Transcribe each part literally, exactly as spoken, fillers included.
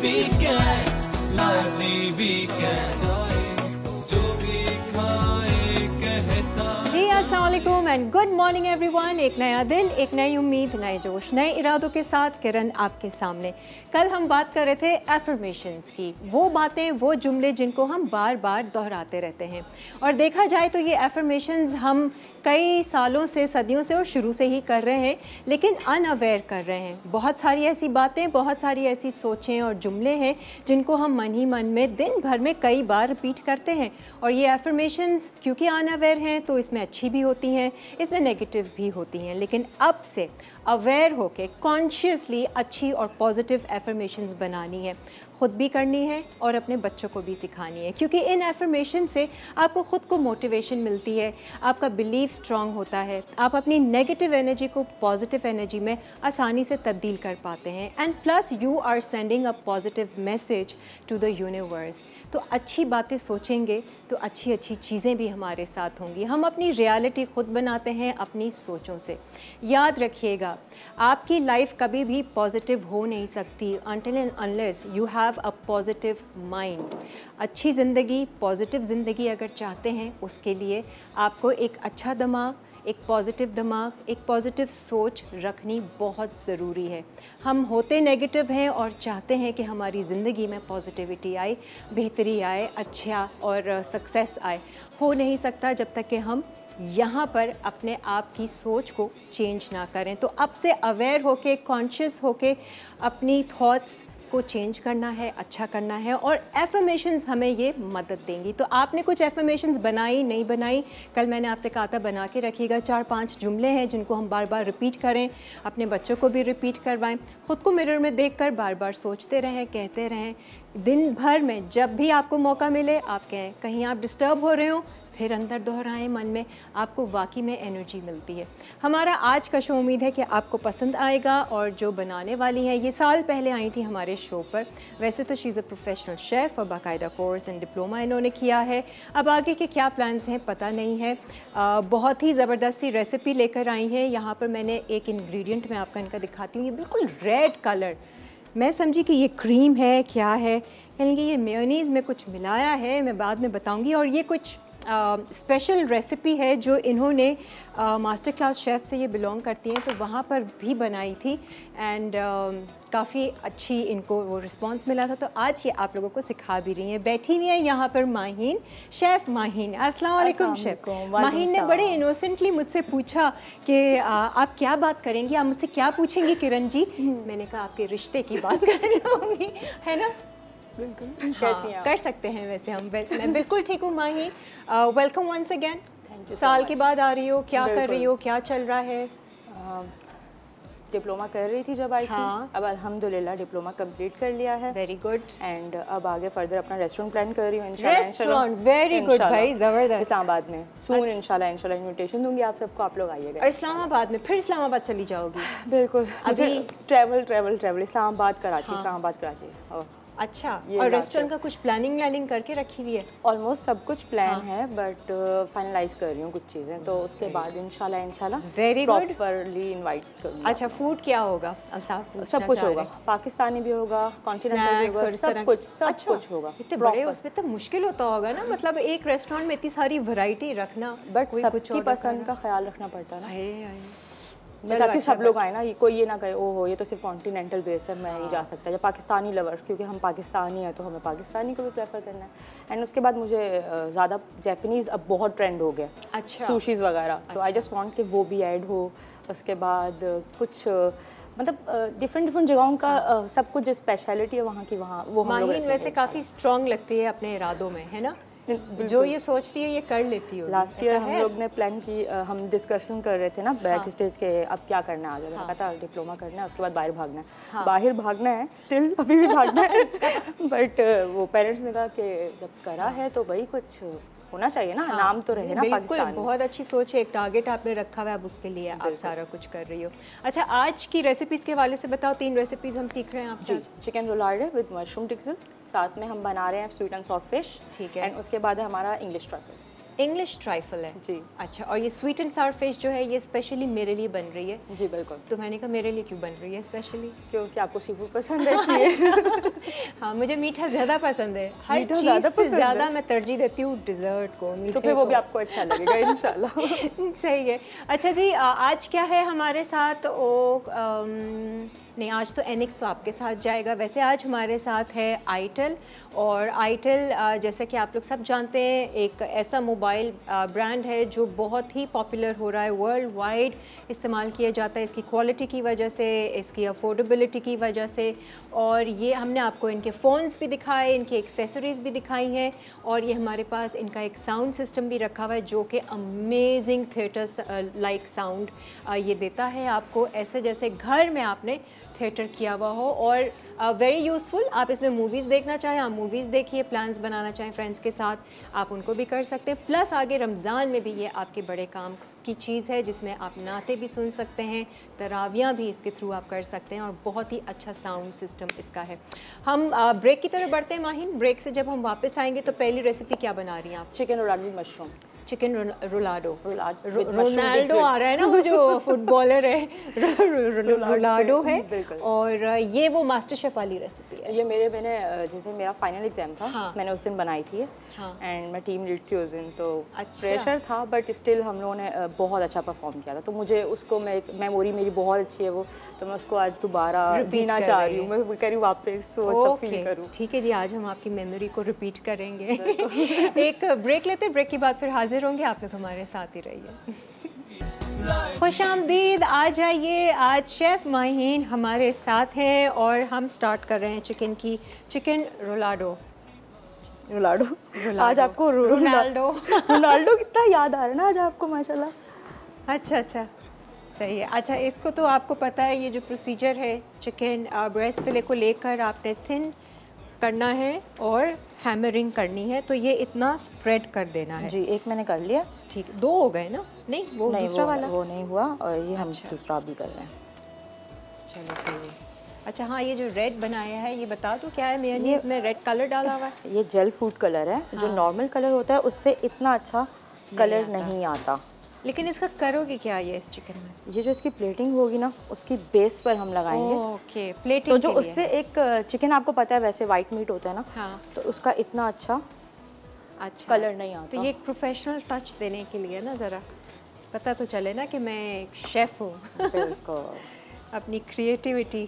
weekends, lively weekends. जो भी खाए कहता। जी अस्सलाम वालेकुम एंड गुड मॉर्निंग एवरीवन। एक नया दिन, एक नई उम्मीद, नए जोश, नए इरादों के साथ किरण आपके सामने। कल हम बात कर रहे थे एफर्मेशंस की, वो बातें, वो जुमले जिनको हम बार बार दोहराते रहते हैं। और देखा जाए तो ये एफर्मेशंस हम कई सालों से, सदियों से और शुरू से ही कर रहे हैं, लेकिन अनअवेयर कर रहे हैं। बहुत सारी ऐसी बातें, बहुत सारी ऐसी सोचें और जुमले हैं जिनको हम मन ही मन में दिन भर में कई बार रिपीट करते हैं। और ये एफर्मेशंस क्योंकि अनअवेयर हैं तो इसमें अच्छी भी होती हैं, इसमें नेगेटिव भी होती हैं। लेकिन अब से अवेयर होके कॉन्शियसली अच्छी और पॉजिटिव एफर्मेशंस बनानी है, ख़ुद भी करनी है और अपने बच्चों को भी सिखानी है। क्योंकि इन एफर्मेशन से आपको ख़ुद को मोटिवेशन मिलती है, आपका बिलीफ स्ट्रॉन्ग होता है, आप अपनी नेगेटिव एनर्जी को पॉजिटिव एनर्जी में आसानी से तब्दील कर पाते हैं। And plus you are sending a positive message to the universe. तो अच्छी बातें सोचेंगे तो अच्छी अच्छी चीज़ें भी हमारे साथ होंगी। हम अपनी रियलिटी ख़ुद बनाते हैं अपनी सोचों से। याद रखिएगा, आपकी लाइफ कभी भी पॉजिटिव हो नहीं सकती until and unless you have a positive mind. अच्छी ज़िंदगी, पॉजिटिव ज़िंदगी अगर चाहते हैं, उसके लिए आपको एक अच्छा दिमाग, एक पॉजिटिव दिमाग, एक पॉजिटिव सोच रखनी बहुत ज़रूरी है। हम होते नेगेटिव हैं और चाहते हैं कि हमारी ज़िंदगी में पॉजिटिविटी आए, बेहतरी आए, अच्छा और सक्सेस आए। हो नहीं सकता जब तक कि हम यहाँ पर अपने आप की सोच को चेंज ना करें। तो अब से अवेयर होके, कॉन्शियस होके अपनी थॉट्स को चेंज करना है, अच्छा करना है। और एफर्मेशंस हमें ये मदद देंगी। तो आपने कुछ एफर्मेशंस बनाई, नहीं बनाई, कल मैंने आपसे कहा था बना के रखिएगा। चार पांच जुमले हैं जिनको हम बार बार रिपीट करें, अपने बच्चों को भी रिपीट करवाएं, ख़ुद को मिरर में देखकर बार बार सोचते रहें, कहते रहें। दिन भर में जब भी आपको मौका मिले आप कहें, कहीं आप डिस्टर्ब हो रहे हो फिर अंदर दोहराएं मन में, आपको वाकई में एनर्जी मिलती है। हमारा आज का शो उम्मीद है कि आपको पसंद आएगा। और जो बनाने वाली हैं, ये साल पहले आई थी हमारे शो पर। वैसे तो she is a professional chef और बाकायदा कोर्स एंड डिप्लोमा इन्होंने किया है। अब आगे के क्या प्लान्स हैं पता नहीं है। आ, बहुत ही ज़बरदस्त सी रेसिपी लेकर आई हैं। यहाँ पर मैंने एक इंग्रेडिएंट मैं आपका इनका दिखाती हूँ। ये बिल्कुल रेड कलर, मैं समझी कि ये क्रीम है, क्या है, यानी कि ये मेयोनीज़ में कुछ मिलाया है, मैं बाद में बताऊँगी। और ये कुछ स्पेशल uh, रेसिपी है जो इन्होंने मास्टर क्लास शेफ़ से ये बिलोंग करती हैं, तो वहाँ पर भी बनाई थी। एंड uh, काफ़ी अच्छी इनको वो रिस्पांस मिला था। तो आज ये आप लोगों को सिखा भी रही हैं। बैठी हुई है यहाँ पर माहीन, शेफ़ माहीन। अस्सलाम वालेकुम शेफ़। माहीन ने बड़े इनोसेंटली मुझसे पूछा कि uh, आप क्या बात करेंगी, आप मुझसे क्या पूछेंगी किरण जी। मैंने कहा आपके रिश्ते की बात कर रही होंगी, है ना। बिल्कुल, हाँ, कर सकते हैं वैसे हम। मैं बिल्कुल ठीक हूँ माही। Welcome once again. साल के बाद आ रही हो, क्या कर रही हो, क्या चल रहा है? डिप्लोमा कर रही थी जब आई हाँ। थी, अब अल्हम्दुलिल्लाह डिप्लोमा कंप्लीट कर लिया है। Very good. एंड अब आगे फर्दर अपना रेस्टोरेंट प्लान कर रही हूँ। रेस्टोरेंट, वेरी गुड भाई, जबरदस्त। इस्लामाबाद में सून इंशाल्लाह इंशाल्लाह इन्विटेशन दूंगी आप सबको, आप लोग आइएगा। और इस्लामाबाद में फिर इस्लामाबाद चली जाओगी? बिल्कुल, अभी travel travel travel Islamabad Karachi, Islamabad Karachi. अच्छा, और रेस्टोरेंट का कुछ प्लानिंग व्लानिंग करके रखी हुई है? ऑलमोस्ट सब कुछ प्लान हाँ. है, बट फाइनलाइज कर रही हूँ कुछ चीज़ें, तो उसके बाद इंशाल्लाह इंशाल्लाह वेरी गुड प्रॉपर्ली इनवाइट करूँगी। अच्छा, फूड क्या होगा? सब कुछ होगा, पाकिस्तानी भी होगा, कॉन्टिनेंटल भी होगा, सब कुछ सब अच्छा, कुछ होगा। इतने बड़े उस पर तो मुश्किल होता होगा ना, मतलब एक रेस्टोरेंट में इतनी सारी वैरायटी रखना, बट सबकी पसंद का ख्याल रखना पड़ता है ना। मैं चाहती हूँ अच्छा, सब लोग आए ना, ये कोई ये ना कहे ओहो ये तो सिर्फ कॉन्टिनेंटल बेस है, मैं नहीं जा सकता। जब पाकिस्तानी लवर, क्योंकि हम पाकिस्तानी हैं तो हमें पाकिस्तानी को भी प्रेफर करना है। एंड उसके बाद मुझे ज़्यादा जैपनीज़ अब बहुत ट्रेंड हो गया, अच्छा, सुशीज़ वगैरह, अच्छा। तो आई जस्ट वांट कि वो भी ऐड हो। उसके बाद कुछ मतलब डिफरेंट डिफरेंट जगहों का हाँ। सब कुछ जो स्पेशलिटी है वहाँ की, वहाँ वो हम लोग वैसे काफ़ी स्ट्रॉन्ग लगती है अपने इरादों में, है ना। जो ये सोचती है ये कर लेती हो। लास्ट ईयर हम लोग ने प्लान की, हम डिस्कशन कर रहे थे ना बैक हाँ। स्टेज के, अब क्या करना है आगे। मैंने कहा था डिप्लोमा करना है, उसके बाद बाहर भागना है। हाँ। बाहर भागना है, स्टिल अभी भी भागना है। बट वो पेरेंट्स ने कहा कि जब करा है तो भाई कुछ होना चाहिए ना, हाँ, नाम तो रहे ना पाकिस्तान। बहुत अच्छी सोच है, एक टारगेट आपने रखा हुआ है, अब उसके लिए आप सारा कुछ कर रही हो। अच्छा, आज की रेसिपीज़ के हवाले से बताओ, तीन रेसिपीज़ हम सीख रहे हैं आपसे। चिकन रोलार्डे विद मशरूम टिक्सल, साथ में हम बना रहे हैं स्वीट एंड सॉफ्ट फिश, ठीक है। एंड उसके बाद है हमारा इंग्लिश ट्रफल। इंग्लिश ट्राइफल है जी। अच्छा, और ये स्वीट एंड सावर फिश जो है ये स्पेशली मेरे लिए बन रही है? जी बिल्कुल। तो मैंने कहा मेरे लिए क्यों बन रही है स्पेशली? क्योंकि आपको सी फूड पसंद है इसलिए। हाँ, मुझे मीठा ज़्यादा पसंद है, हर मीठा चीज़ ज़्यादा से पसंद है? ज़्यादा मैं तरजीह देती हूँ डिज़र्ट को, मीठे तो फिर वो को। भी आपको अच्छा लगेगा इंशाल्लाह। सही है। अच्छा जी, आ, आज क्या है हमारे साथ? ओ अम, नहीं, आज तो एनिक्स तो आपके साथ जाएगा। वैसे आज हमारे साथ है आईटेल, और आईटेल जैसा कि आप लोग सब जानते हैं एक ऐसा मोबाइल ब्रांड है जो बहुत ही पॉपुलर हो रहा है, वर्ल्ड वाइड इस्तेमाल किया जाता है इसकी क्वालिटी की वजह से, इसकी अफोर्डेबिलिटी की वजह से। और ये हमने आपको इनके फ़ोन्स भी दिखाए, इनकी एक्सेसरीज़ भी दिखाई हैं, और ये हमारे पास इनका एक साउंड सिस्टम भी रखा हुआ है जो कि अमेजिंग थिएटर लाइक साउंड ये देता है आपको, ऐसे जैसे घर में आपने थिएटर किया हुआ हो। और वेरी uh, यूज़फुल, आप इसमें मूवीज़ देखना चाहें आप मूवीज़ देखिए, प्लान्स बनाना चाहें फ्रेंड्स के साथ आप उनको भी कर सकते हैं। प्लस आगे रमज़ान में भी ये आपके बड़े काम की चीज़ है जिसमें आप नाते भी सुन सकते हैं, तरावियाँ भी इसके थ्रू आप कर सकते हैं, और बहुत ही अच्छा साउंड सिस्टम इसका है। हम ब्रेक uh, की तरफ बढ़ते हैं माहिन। ब्रेक से जब हम वापस आएंगे तो पहली रेसिपी क्या बना रही हैं आप? Chicken roulade mushroom. Chicken roulade, roulade Ronaldo आ रहा है ना, वो जो फुटबॉलर है, रोनाल्डो है। और ये वो मास्टर शेफ वाली रेसिपी है। ये मेरे मैंने जैसे मेरा फाइनल एग्जाम था, हाँ। मैंने उस दिन बनाई थी, हाँ। एंड मैं टीम लीड थी उस दिन, तो अच्छा। प्रेशर था बट स्टिल हम लोगों ने बहुत अच्छा परफॉर्म किया था। तो मुझे उसको, मैं मेमोरी मेरी बहुत अच्छी है वो, तो मैं उसको आज दोबारा जीना चाह रही हूँ, मैं कह रही हूँ वापस वो सब फील करूँ। ठीक है जी, आज हम आपकी मेमोरी को रिपीट करेंगे। एक ब्रेक लेते हैं, ब्रेक के बाद फिर हाजिर होंगे, आप लोग हमारे साथ ही रहिए। खुशामदीद, आ जाइए। आज शेफ़ माहीन हमारे साथ हैं और हम स्टार्ट कर रहे हैं चिकन की चिकन रोलाडो। रोलाडो आज आपको रोनाल्डो रोनाल्डो कितना याद आ रहा है ना आज आपको, माशाल्लाह। अच्छा अच्छा, सही है। अच्छा, इसको तो आपको पता है ये जो प्रोसीजर है, चिकन ब्रेस्ट फिले को लेकर आपने थिन करना है और हैमरिंग करनी है, तो ये इतना स्प्रेड कर देना है। जी, एक मैंने कर लिया। ठीक, दो हो गए ना? नहीं, वो नहीं, दूसरा वो, वाला वो नहीं हुआ, और ये हम अच्छा। दूसरा भी कर रहे हैं। चलो सही है। अच्छा हाँ, ये जो रेड बनाया है ये बता दो क्या है? मेयोनीज में रेड कलर डाला हुआ है। ये जेल फूड कलर है। हाँ। जो नॉर्मल कलर होता है उससे इतना अच्छा कलर नहीं, नहीं आता। लेकिन इसका करोगे क्या ये इस चिकन में? ये जो इसकी प्लेटिंग होगी ना, उसकी बेस पर हम लगाएंगे। ओके, प्लेटिंग तो जो उससे एक चिकन, आपको पता है वैसे वाइट मीट होता है ना, हाँ। तो उसका इतना अच्छा अच्छा कलर नहीं आता। तो ये एक प्रोफेशनल टच देने के लिए ना, ज़रा पता तो चले ना कि मैं एक शेफ़ हूँ। बिल्कुल। अपनी क्रिएटिविटी।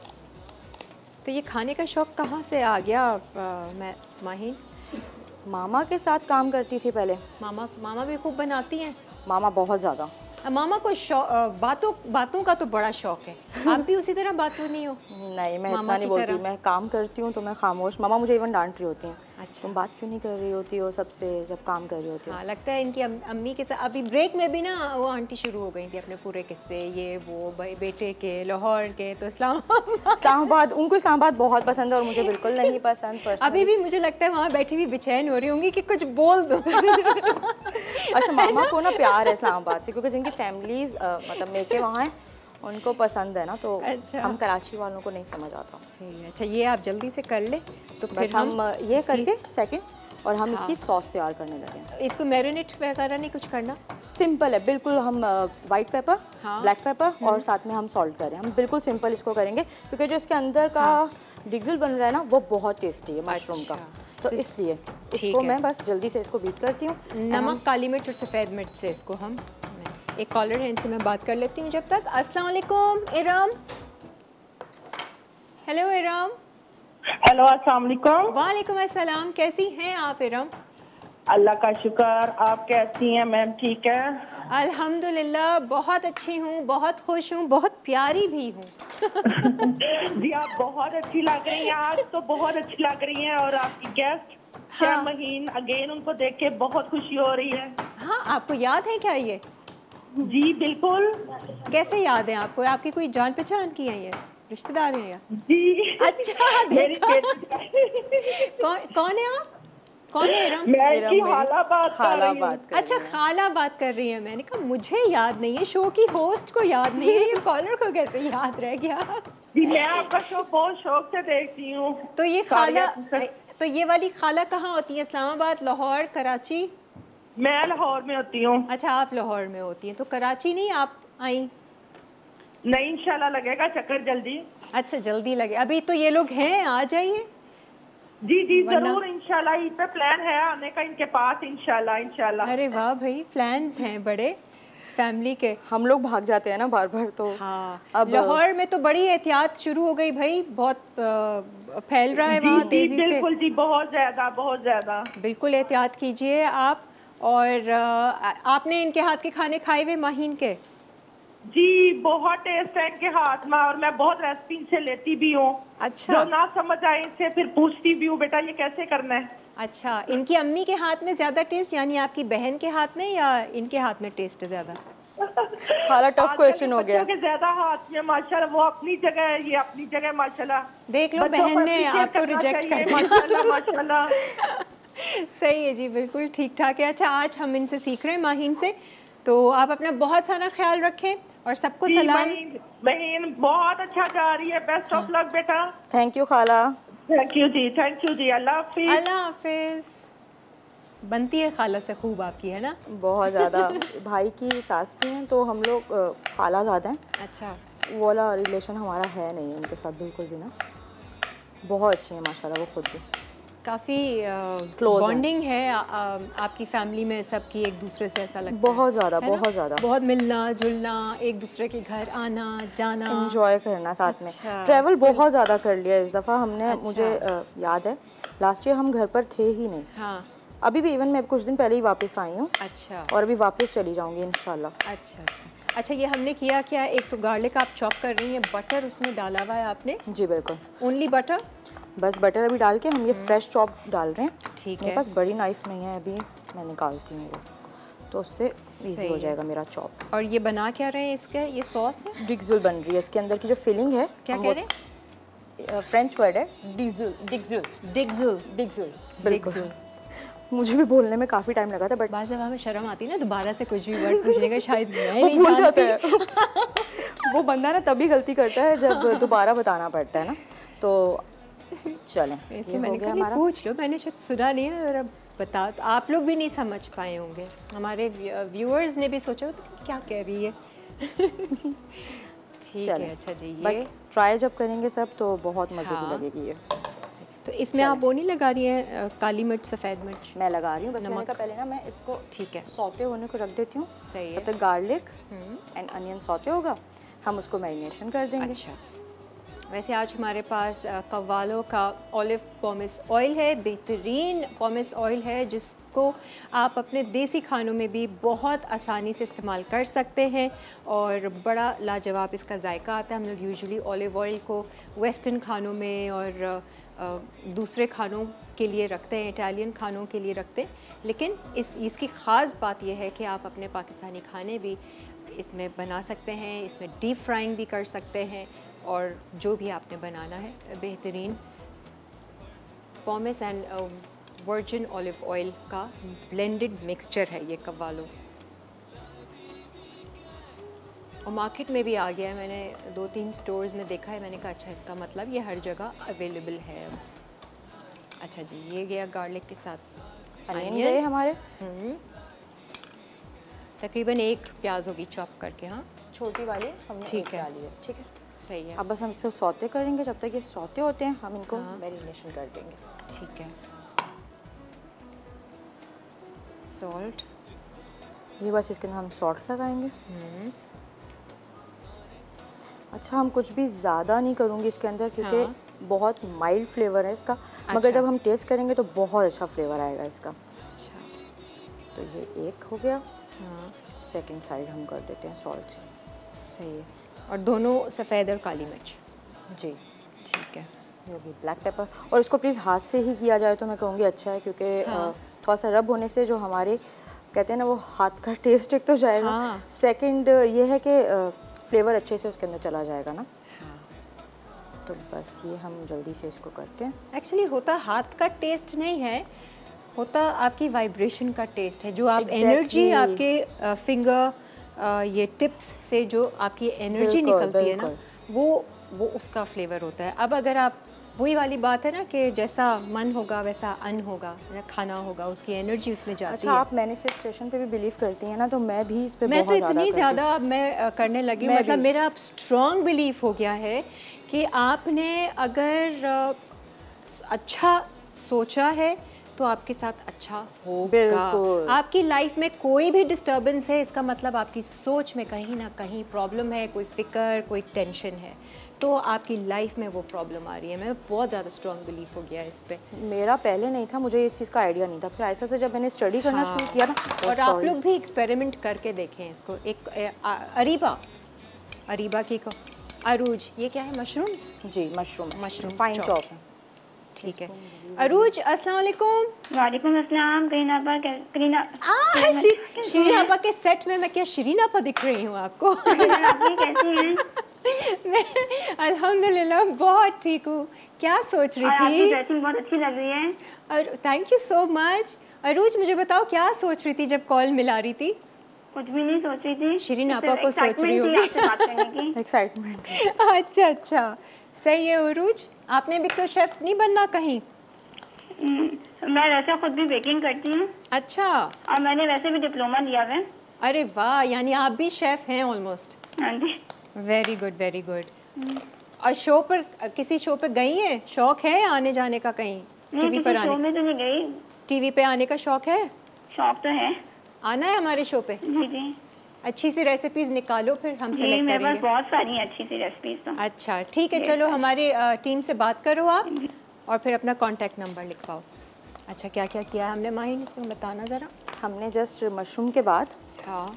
तो ये खाने का शौक़ कहाँ से आ गया मैं माहीन? मामा के साथ काम करती थी पहले। मामा मामा भी खूब बनाती हैं? मामा बहुत ज़्यादा। मामा को बातों बातों का तो बड़ा शौक है, आप भी उसी तरह बातों नहीं हो? नहीं, मैं इतना नहीं बोलती, मैं काम करती हूँ तो मैं खामोश। मामा मुझे इवन डांट रही होती हैं, अच्छा तुम बात क्यों नहीं कर रही होती हो सबसे जब काम कर रही होती हो। हाँ, लगता है इनकी अम्मी के साथ। अभी ब्रेक में भी ना वो आंटी शुरू हो गई थी अपने पूरे किस्से, ये वो भाई बेटे के, लाहौर के, तो इस्लामाबाद इस्लामाबाद उनको इस्लामाबाद बहुत पसंद है और मुझे बिल्कुल नहीं पसंद। अभी भी मुझे लगता है वहाँ बैठी हुई बेचैन हो रही होंगी कि कुछ बोल दो। अच्छा, मामा को ना प्यार है इस्लामाबाद से, क्योंकि जिनकी फैमिलीज मतलब मेके वहाँ हैं उनको पसंद है ना, तो अच्छा। हम कराची वालों को नहीं समझ आता। सही है। अच्छा, ये आप जल्दी से कर ले तो फिर हम, हम ये करके सेकंड, और हम हाँ। इसकी सॉस तैयार करने लगे। इसको मैरिनेट वगैरह नहीं कुछ करना? सिंपल है बिल्कुल। हम वाइट पेपर, हाँ। ब्लैक पेपर और साथ में हम सॉल्ट करें। हम बिल्कुल सिंपल इसको करेंगे क्योंकि जो इसके अंदर का हाँ। डिग्जल बन रहा है ना, वो बहुत टेस्टी है मशरूम अच्छा। का, तो, तो इसलिए इसको मैं बस जल्दी से इसको बीट करती हूँ। नमक, काली मिर्च और सफ़ेद मिर्च से इसको हम, एक कॉलर है इनसे मैं बात कर लेती हूँ जब तक। अस्सलाम वालेकुम इरम। हेलो इरम। हेलो, अस्सलाम वालेकुम। वालेकुम अस्सलाम, कैसी हैं आप इरम? अल्लाह का शुक्र, आप कैसी हैं मैम? ठीक है अल्हम्दुलिल्लाह, बहुत अच्छी हूँ, बहुत खुश हूँ, बहुत प्यारी भी हूँ। जी, आप बहुत अच्छी लग रही हैं आज तो, बहुत अच्छी लग रही हैं। और आपकी गेस्ट शेफ़ माहीन, अगेन उनको देख के बहुत खुशी हो रही है। हाँ, आपको याद है क्या ये? जी बिल्कुल। कैसे याद है आपको? आपकी कोई जान पहचान की है ये, रिश्तेदार हैं या? जी अच्छा, मेरी कौन कौन है आप? कौन है इरम? मैं की खाला बात कर रही हूँ। अच्छा, खाला बात कर रही है। मैंने कहा मुझे याद नहीं है, शो की होस्ट को याद नहीं है, ये कॉलर को कैसे याद रह गया? जी, मैं आपका शो बहुत शौक से देखती हूँ। तो ये खाला, तो ये वाली खाला कहाँ होती है? इस्लामाबाद, लाहौर, कराची? मैं लाहौर में होती हूँ। अच्छा, आप लाहौर में होती हैं, तो कराची नहीं आप आई? नहीं, इंशाल्लाह लगेगा चक्कर जल्दी। अच्छा, जल्दी लगे, अभी तो ये लोग हैं, आ जाइए। जी जी वरना- जरूर, इंशाल्लाह ईद पे प्लान है आने का इनके पास, इंशाल्लाह इंशाल्लाह। अरे वाह भाई, प्लान्स हैं बड़े फैमिली के। हम लोग भाग जाते हैं ना बार बार, तो हाँ, अब लाहौर में तो बड़ी एहतियात शुरू हो गई भाई, बहुत अ, फैल रहा है जी वहाँ जी तेजी से। बिल्कुल जी, बहुत ज्यादा बहुत ज्यादा। बिल्कुल एहतियात कीजिए आप। और अ, आपने इनके हाथ के खाने खाए हुए माहीन के? जी बहुत टेस्ट है इनके हाथ में, और मैं बहुत रेसिपी इनसे लेती भी हूँ। अच्छा। जो ना समझ आए इनसे फिर पूछती भी हूँ, बेटा ये कैसे करना है। अच्छा, इनकी अम्मी के हाथ में ज्यादा टेस्ट, यानी आपकी बहन के हाथ में, या इनके हाथ में टेस्ट है ज्यादा? खाला टफ क्वेश्चन हो गया। बच्चों के ज्यादा हाथ में माशाल्लाह, वो अपनी जगह है, ये अपनी जगह माशाल्लाह। देख लो, बच्चों बहन पर ने appreciate आपको करना रिजेक्ट चाहिए, कर दिया। माशाल्लाह माशाल्लाह। सही है जी, बिल्कुल ठीक ठाक है। अच्छा, आज हम इनसे सीख रहे हैं, माहीन से, तो आप अपना बहुत सारा ख्याल रखें और सबको जी, सलाम। बहन बहन बहुत अच्छा जा रही है, बेस्ट ऑफ लक बेटा। थैंक यू खाला। थैंक यू जी, थैंक यू जी, अल्लाह हाफिज। अल्लाह हाफिज। बनती है खाला से खूब आपकी, है ना? बहुत ज़्यादा। भाई की सास भी हैं, तो हम लोग अ, खाला ज़्यादा हैं। अच्छा, वो वाला रिलेशन हमारा है नहीं उनके साथ बिल्कुल भी ना। बहुत अच्छी है माशाल्लाह, वो खुद भी काफ़ी Close बॉन्डिंग है आ, आ, आपकी फैमिली में सबकी एक दूसरे से, ऐसा लगता है बहुत ज़्यादा, है ना? बहुत ज़्यादा। बहुत मिलना जुलना, एक दूसरे के घर आना जाना, इंजॉय करना साथ में। अच्छा, ट्रैवल बहुत ज़्यादा कर लिया इस दफ़ा हमने। अच्छा। मुझे अ, याद है लास्ट ईयर हम घर पर थे ही नहीं। हाँ, अभी भी इवन मैं कुछ दिन पहले ही वापस आई हूँ, अच्छा और अभी वापस चली जाऊँगी इंशाल्लाह। अच्छा अच्छा अच्छा। ये हमने किया क्या, एक तो गार्लिक आप चॉप कर रही हैं, बटर उसमें डाला हुआ है आपने? जी बिल्कुल, ओनली बटर? बस बटर अभी डाल के हम ये फ्रेश चॉप डाल रहे हैं। ठीक मेरे है। पास बड़ी नाइफ नहीं है अभी, मैं निकालती हूँ वो, तो उससे इजी हो है। जाएगा मेरा चॉप। और ये बना क्या रहे हैं इसका, ये सॉस है? डिगजुल बन रही है, इसके अंदर की जो फिलिंग है। क्या हम कह वो- रहे हैं? अ, फ्रेंच वर्ड है डिगजुल। डिगजुल डिगजुल। डिगजुल डिगजुल। मुझे भी बोलने में काफ़ी टाइम लगा था, बट बाज़ दफ़ा हमें शर्म आती है ना दोबारा से कुछ भी वर्ड पूछने का, शायद मैं वो नहीं भूल जाते जानती। हैं। वो बंदा ना तभी गलती करता है जब दोबारा बताना पड़ता है ना। तो चलें, ऐसे ये हो मैंने गया कहा नहीं, हमारा। पूछ लो, मैंने शायद सुना नहीं है, और अब बता, तो आप लोग भी नहीं समझ पाए होंगे, हमारे व्यूअर्स ने भी सोचा होगा कि क्या कह रही है। ठीक है, चलें। अच्छा जी। ये बट ट्राई जब करेंगे सब तो बहुत मज़े हाँ। की लगेगी ये। तो इसमें आप वो नहीं लगा रही हैं, अ, काली मिर्च, सफ़ेद मिर्च? मैं लगा रही हूँ, बस मैंने नमक। कहा पहले ना मैं इसको ठीक है, सौते होने को रख देती हूँ। सही तब है। तक गार्लिक एंड अनियन सौते होगा, हम उसको मैरिनेशन कर देंगे। अच्छा, वैसे आज हमारे पास अ, कव्वालों का ऑलिव पॉमिस ऑयल है, बेहतरीन पॉमिस ऑयल है, जिसको आप अपने देसी खानों में भी बहुत आसानी से इस्तेमाल कर सकते हैं और बड़ा लाजवाब इसका जायका आता है। हम लोग यूजुअली ऑलिव ऑयल को वेस्टर्न खानों में और अ, दूसरे खानों के लिए रखते हैं, इटालियन खानों के लिए रखते हैं, लेकिन इस इसकी ख़ास बात यह है कि आप अपने पाकिस्तानी खाने भी इसमें बना सकते हैं, इसमें डीप फ्राइंग भी कर सकते हैं, और जो भी आपने बनाना है बेहतरीन pomace and virgin olive oil का ब्लेंडेड मिक्सचर है ये कव्वालो। और मार्केट में भी आ गया है, मैंने दो तीन स्टोर्स में देखा है, मैंने कहा अच्छा इसका मतलब ये हर जगह अवेलेबल है। अच्छा जी, ये गया गार्लिक के साथ अनियन अनियन। गए हमारे। तकरीबन एक प्याज होगी चॉप करके। हाँ, छोटी वाली हमने ठीक एक है। डाली है। ठीक है, सही है। अब बस हम इसको सौते करेंगे, जब तक ये सौते होते हैं हम इनको हाँ। मैरिनेशन कर देंगे। ठीक है। सॉल्ट, ये बस इसके अंदर हम सॉल्ट लगाएंगे। अच्छा, हम कुछ भी ज़्यादा नहीं करूँगी इसके अंदर, क्योंकि हाँ। बहुत माइल्ड फ्लेवर है इसका, अच्छा। मगर जब हम टेस्ट करेंगे तो बहुत अच्छा फ्लेवर आएगा इसका। अच्छा, तो ये एक हो गया। हाँ सेकंड साइड हम कर देते हैं सॉल्ट। सही है। और दोनों सफ़ेद और काली मिर्च। जी, ठीक है। ये भी ब्लैक पेपर, और इसको प्लीज़ हाथ से ही किया जाए तो मैं कहूँगी अच्छा है, क्योंकि हाँ। अ, थोड़ा सा रब होने से जो हमारे कहते हैं ना वो हाथ का टेस्ट एक तो जाएगा। हाँ। सेकंड ये है कि फ्लेवर अच्छे से उसके अंदर चला जाएगा ना। हाँ, तो बस ये हम जल्दी से इसको करते हैं। एक्चुअली होता हाथ का टेस्ट नहीं है, होता आपकी वाइब्रेशन का टेस्ट है, जो आप Exactly. एनर्जी आपके फिंगर ये टिप्स से जो आपकी एनर्जी बिल्कुल, निकलती है ना, बिल्कुल। वो वो उसका फ्लेवर होता है। अब अगर आप वही वाली बात है ना कि जैसा मन होगा वैसा अन्न होगा, या खाना होगा, उसकी एनर्जी उसमें जाती अच्छा, है। आप मैनिफेस्टेशन पे भी बिलीव करती हैं ना, तो मैं भी इस पे मैं बहुत तो इतनी ज़्यादा मैं करने लगी हूँ, मतलब मेरा अब स्ट्रॉन्ग बिलीफ हो गया है कि आपने अगर अच्छा सोचा है तो आपके साथ अच्छा होगा। आपकी लाइफ में कोई भी डिस्टर्बेंस है, इसका मतलब आपकी सोच में कहीं ना कहीं प्रॉब्लम है, कोई फिक्र, कोई टेंशन है, तो आपकी लाइफ में वो प्रॉब्लम आ रही है। मैं बहुत ज़्यादा स्ट्रॉन्ग बिलीफ हो गया इस पे। मेरा पहले नहीं था, मुझे इस चीज़ का आइडिया नहीं था, फिर ऐसा से जब मैंने स्टडी करना हाँ। शुरू किया ना। और आप लोग भी एक्सपेरिमेंट करके देखें इसको। एक अरीबा अरीबा की को अरूज, ये क्या है? मशरूम्स? जी, मशरूम मशरूम फाइन चॉप है। ठीक है। अरूज, अस्सलाम वालेकुम। वालेकुम अस्सलाम। करीना आपा, करीना शिरीन आपा के सेट में मैं क्या शिरीन आपा दिख रही हूँ आपको? कैसी हैं? मैं अल्हम्दुलिल्लाह बहुत ठीक हूँ। क्या सोच रही थी? आपकी ड्रेसिंग बहुत अच्छी लग रही है। और thank you so much. Arooj, मुझे बताओ क्या सोच रही थी जब कॉल मिला रही थी? कुछ भी नहीं सोच रही थी। शिरीन आपा को सोच रही होगी। एक्साइटमेंट। अच्छा अच्छा, सही है। अरूज, आपने भी तो शेफ नहीं बनना कहीं? मैं वैसे खुद भी बेकिंग करती हूँ। अच्छा। और मैंने वैसे भी डिप्लोमा लिया है। अरे वाह, यानी आप भी शेफ हैं ऑलमोस्ट। हाँ जी। Very good very good. और शो पर, किसी शो पे गई हैं? शौक है आने जाने का कहीं? टीवी पर आने? शो में तो नहीं गई। टीवी पे आने का शौक है? शौक तो है। आना है हमारे शो पे? जी जी। अच्छी सी रेसिपीज निकालो, फिर हम सेलेक्ट मेरे करेंगे। पास बहुत सारी अच्छी सी रेसिपीज तो। अच्छा ठीक है, चलो हमारी टीम से बात करो आप और फिर अपना कांटेक्ट नंबर लिखवाओ। अच्छा, क्या क्या किया है हमने माहिन, इसमें बताना ज़रा। हमने जस्ट मशरूम के बाद हाँ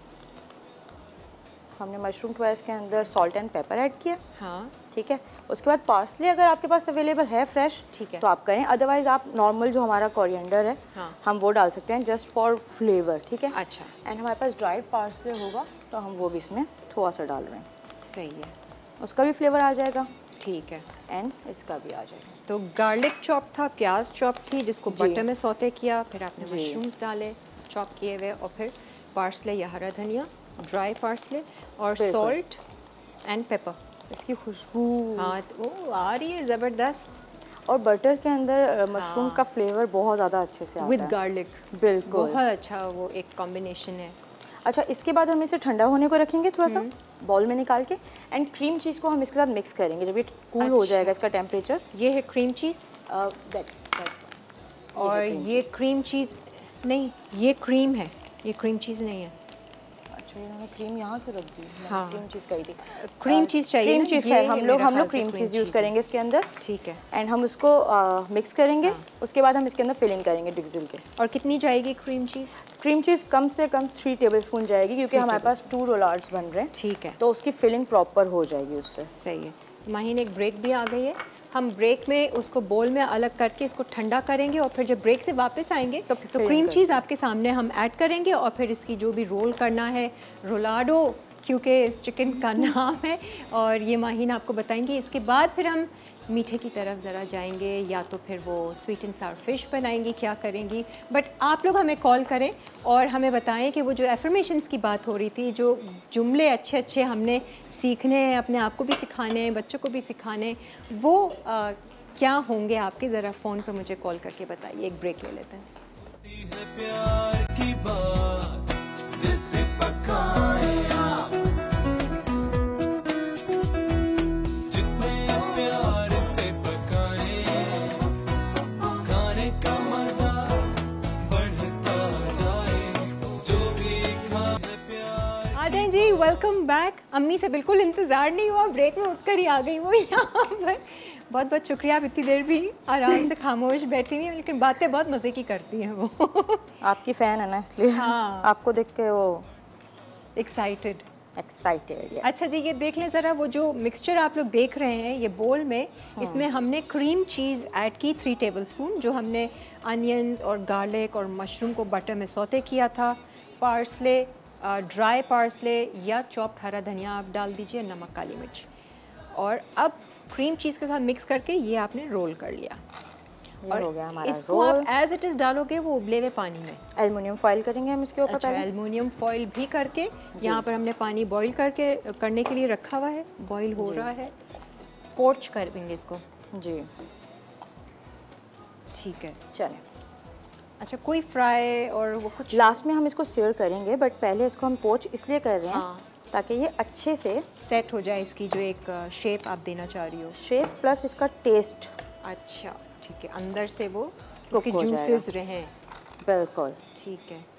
हमने मशरूम के बाद इसके अंदर सॉल्ट एंड पेपर ऐड किया। हाँ ठीक है। उसके बाद पार्सले अगर आपके पास अवेलेबल है फ्रेश, ठीक है, तो आप करें, अदरवाइज आप नॉर्मल जो हमारा कोरिएंडर है, हाँ, हम वो डाल सकते हैं जस्ट फॉर फ्लेवर। ठीक है। अच्छा। एंड हमारे पास ड्राइड पार्सले होगा तो हम वो भी इसमें थोड़ा सा डाल रहे हैं। सही है, उसका भी फ्लेवर आ जाएगा। ठीक है। एंड इसका भी आ जाएगा। तो गार्लिक चॉप था, प्याज चॉप थी जिसको बटर में सौते किया, फिर आपने मशरूम्स डाले चॉप किए हुए, और फिर पार्सले या हरा धनिया, ड्राई पार्सले और सॉल्ट एंड पेपर। इसकी खुशबू हाँ वो आ रही है ज़बरदस्त। और बटर के अंदर मशरूम हाँ, का फ्लेवर बहुत ज़्यादा अच्छे से आता है विद गार्लिक। बिल्कुल, बहुत अच्छा वो एक कॉम्बिनेशन है। अच्छा, इसके बाद हम इसे ठंडा होने को रखेंगे थोड़ा सा बॉल में निकाल के, एंड क्रीम चीज़ को हम इसके साथ मिक्स करेंगे जब ये कूल अच्छा, हो जाएगा इसका टेम्परेचर। ये है क्रीम चीज़ दैट और ये क्रीम चीज़ नहीं, ये क्रीम है, ये क्रीम चीज़ नहीं है। अच्छा, इन्होंने क्रीम यहाँ क्यों रख दी? हाँ, क्रीम चीज़ कही थी। क्रीम चीज़ चाहिए, क्रीम चीज़ है, हम लोग हम लोग क्रीम चीज़ यूज़ करेंगे इसके अंदर। ठीक है। एंड हम उसको मिक्स करेंगे। हाँ। उसके बाद हम इसके अंदर फिलिंग करेंगे डिक्सिल के। और कितनी जाएगी क्रीम चीज़? क्रीम चीज़ कम से कम थ्री टेबल स्पून जाएगी, क्योंकि हमारे पास टू रोलार्ड्स बन रहे हैं। ठीक है। तो उसकी फिलिंग प्रॉपर हो जाएगी उससे। सही है। माहिन, एक ब्रेक भी आ गई है, हम ब्रेक में उसको बोल में अलग करके इसको ठंडा करेंगे और फिर जब ब्रेक से वापस आएंगे तो, तो क्रीम चीज़ आपके सामने हम ऐड करेंगे और फिर इसकी जो भी रोल करना है, रोलाडो क्योंकि इस चिकन का नाम है, और ये माहिन आपको बताएंगे। इसके बाद फिर हम मीठे की तरफ ज़रा जाएंगे, या तो फिर वो स्वीट एंड सावर फिश बनाएंगी, क्या करेंगी। बट आप लोग हमें कॉल करें और हमें बताएं कि वो जो एफर्मेशंस की बात हो रही थी, जो जुमले अच्छे अच्छे हमने सीखने हैं, अपने आप को भी सिखाने हैं, बच्चों को भी सिखाने, वो आ, क्या होंगे आपके, ज़रा फ़ोन पर मुझे कॉल करके बताइए। एक ब्रेक ले लेते हैं। प्यार की बात दिल से पकाए आप, जितने प्यार से पकाए खाने का मजा बढ़ता जाए, जो भी खाए प्यार। आ जाएं जी, वेलकम बैक। अम्मी से बिल्कुल इंतज़ार नहीं हुआ, ब्रेक में उठकर ही आ गई वो यहाँ पर। बहुत बहुत शुक्रिया, आप इतनी देर भी आराम से खामोश बैठी हुई हैं, लेकिन बातें बहुत मज़े की करती हैं वो। आपकी फ़ैन है ना, इसलिए हाँ, आपको देख के वो एक्साइटेड एक्साइटेड yes. अच्छा जी, ये देख लें ज़रा, वो जो मिक्सचर आप लोग देख रहे हैं ये बोल में, हाँ, इसमें हमने क्रीम चीज़ ऐड की थ्री टेबलस्पून, जो हमने अनियंस और गार्लिक और मशरूम को बटर में सौते किया था, पार्सले, ड्राई पार्सले या चॉप्ड हरा धनिया आप डाल दीजिए, नमक, काली मिर्च, और अब क्रीम चीज़ के साथ मिक्स करके ये आपने रोल कर लिया। और हो गया हमारा इसको रोल। आप एज इट इज़ डालोगे वो उबले हुए पानी में, एल्युमिनियम फॉइल करेंगे हम इसके ऊपर। अच्छा, एल्युमिनियम फॉइल भी करके यहाँ पर हमने पानी बॉईल करके करने के लिए रखा हुआ है, बॉईल हो रहा है, पोर्च कर देंगे इसको। जी ठीक है। चलें, अच्छा, कोई फ्राई और वो कुछ? लास्ट में हम इसको सेयर करेंगे, बट पहले इसको हम पोच इसलिए कर रहे हैं हाँ। ताकि ये अच्छे से सेट हो जाए, इसकी जो एक शेप आप देना चाह रही हो। शेप प्लस इसका टेस्ट। अच्छा ठीक है, अंदर से वो कुक उसके हो जाएगा। जूसेस रहें। बिल्कुल ठीक है,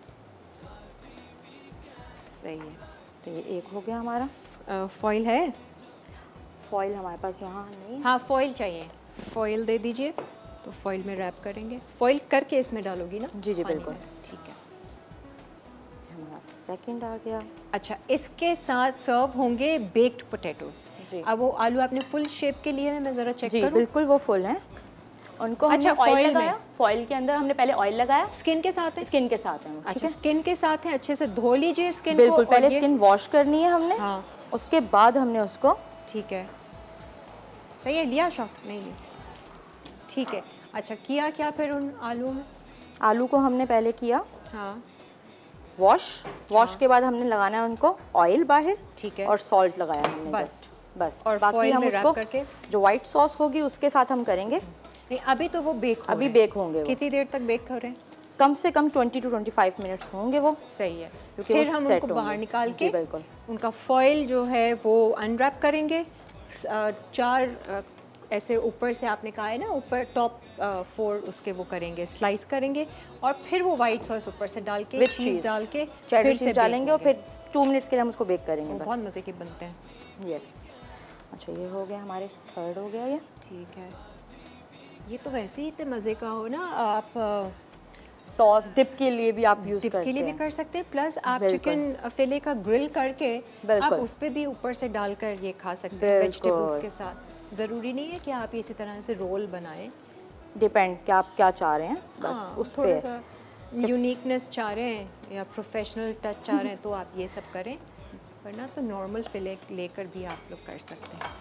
सही है। तो ये एक हो गया हमारा। फॉइल है? फॉइल हमारे पास यहाँ नहीं। हाँ, फॉइल चाहिए, फॉइल दे दीजिए। तो फॉइल में रैप करेंगे, फॉइल करके इसमें डालोगी ना? जी जी पानी बिल्कुल। में। ठीक है। हमारा सेकंड आ गया। अच्छा, इसके साथ सर्व होंगे बेक्ड पोटैटोज। जी। अब वो आलू आपने फुल शेप के लिए है, मैं ज़रा चेक जी करूँ? बिल्कुल वो फुल है। उनको अच्छा, हमने ऑयल foil लगाया, में। फॉइल के अंदर हमने पहले ऑयल लगाया। स्किन के साथ है? स्किन के साथ है वो, ठीक अच्छा, है? स्किन के साथ है, अच्छे से धो लीजिए स्किन को। बिल्कुल, और पहले ये- स्किन वॉश करनी है हमने। हाँ। उसके बाद हमने उसको ठीक है, सही है। लिया शॉट? नहीं लिया। ठीक है। अच्छा, किया क्या फिर उन आलू में? आलू को हमने पहले किया हाँ वॉश। वॉश के बाद हमने लगाना है उनको ऑयल बाहर। ठीक है। और सॉल्ट लगाया हमने बस। just, बस। और बाकी foil हम में wrap उसको करके? जो व्हाइट सॉस होगी उसके साथ हम करेंगे। नहीं, अभी तो वो बेक हो अभी रहे हैं। बेक होंगे वो। कितनी देर तक बेक हो रहे हैं? कम से कम twenty two twenty five minutes होंगे वो। सही है। क्योंकि फिर वो हम set उनको बाहर होंगे। निकाल जी, के बिल्कुल। उनका फॉइल जो है वो अनरैप करेंगे। स- अ, चार अ, ऐसे ऊपर से आपने कहा है ना, ऊपर टॉप फोर उसके वो करेंगे, स्लाइस करेंगे। और फिर वो वाइट सॉस ऊपर से डाल के, With चीज़ cheese। डाल के चेडर फिर से चीज़ डालेंगे और bake फिर टू मिनट्स के लिए हम उसको बेक करेंगे होंगे। बस। बहुत मज़े के बनते हैं। यस। अच्छा, ये हो गया हमारे थर्ड हो गया ये। ठीक है। ये तो वैसे ही इतने मज़े का हो ना, आप अ, सॉस डिप के लिए भी आप यूज़ डिप करते के लिए भी हैं। कर सकते हैं। प्लस आप बिल्कुल। चिकन फिले का ग्रिल करके आप बिल्कुल। उस पर भी ऊपर से डालकर ये खा सकते हैं वेजिटेबल्स बिल्कुल। के साथ। ज़रूरी नहीं है कि आप इसी तरह से रोल बनाएं। डिपेंड क्या आप क्या चाह रहे हैं, बस हाँ, उस थोड़ा पे। सा यूनिकनेस चाह रहे हैं या प्रोफेशनल टच चाह रहे हैं तो आप ये सब करें, वरना तो नॉर्मल फिले लेकर भी आप लोग कर सकते हैं।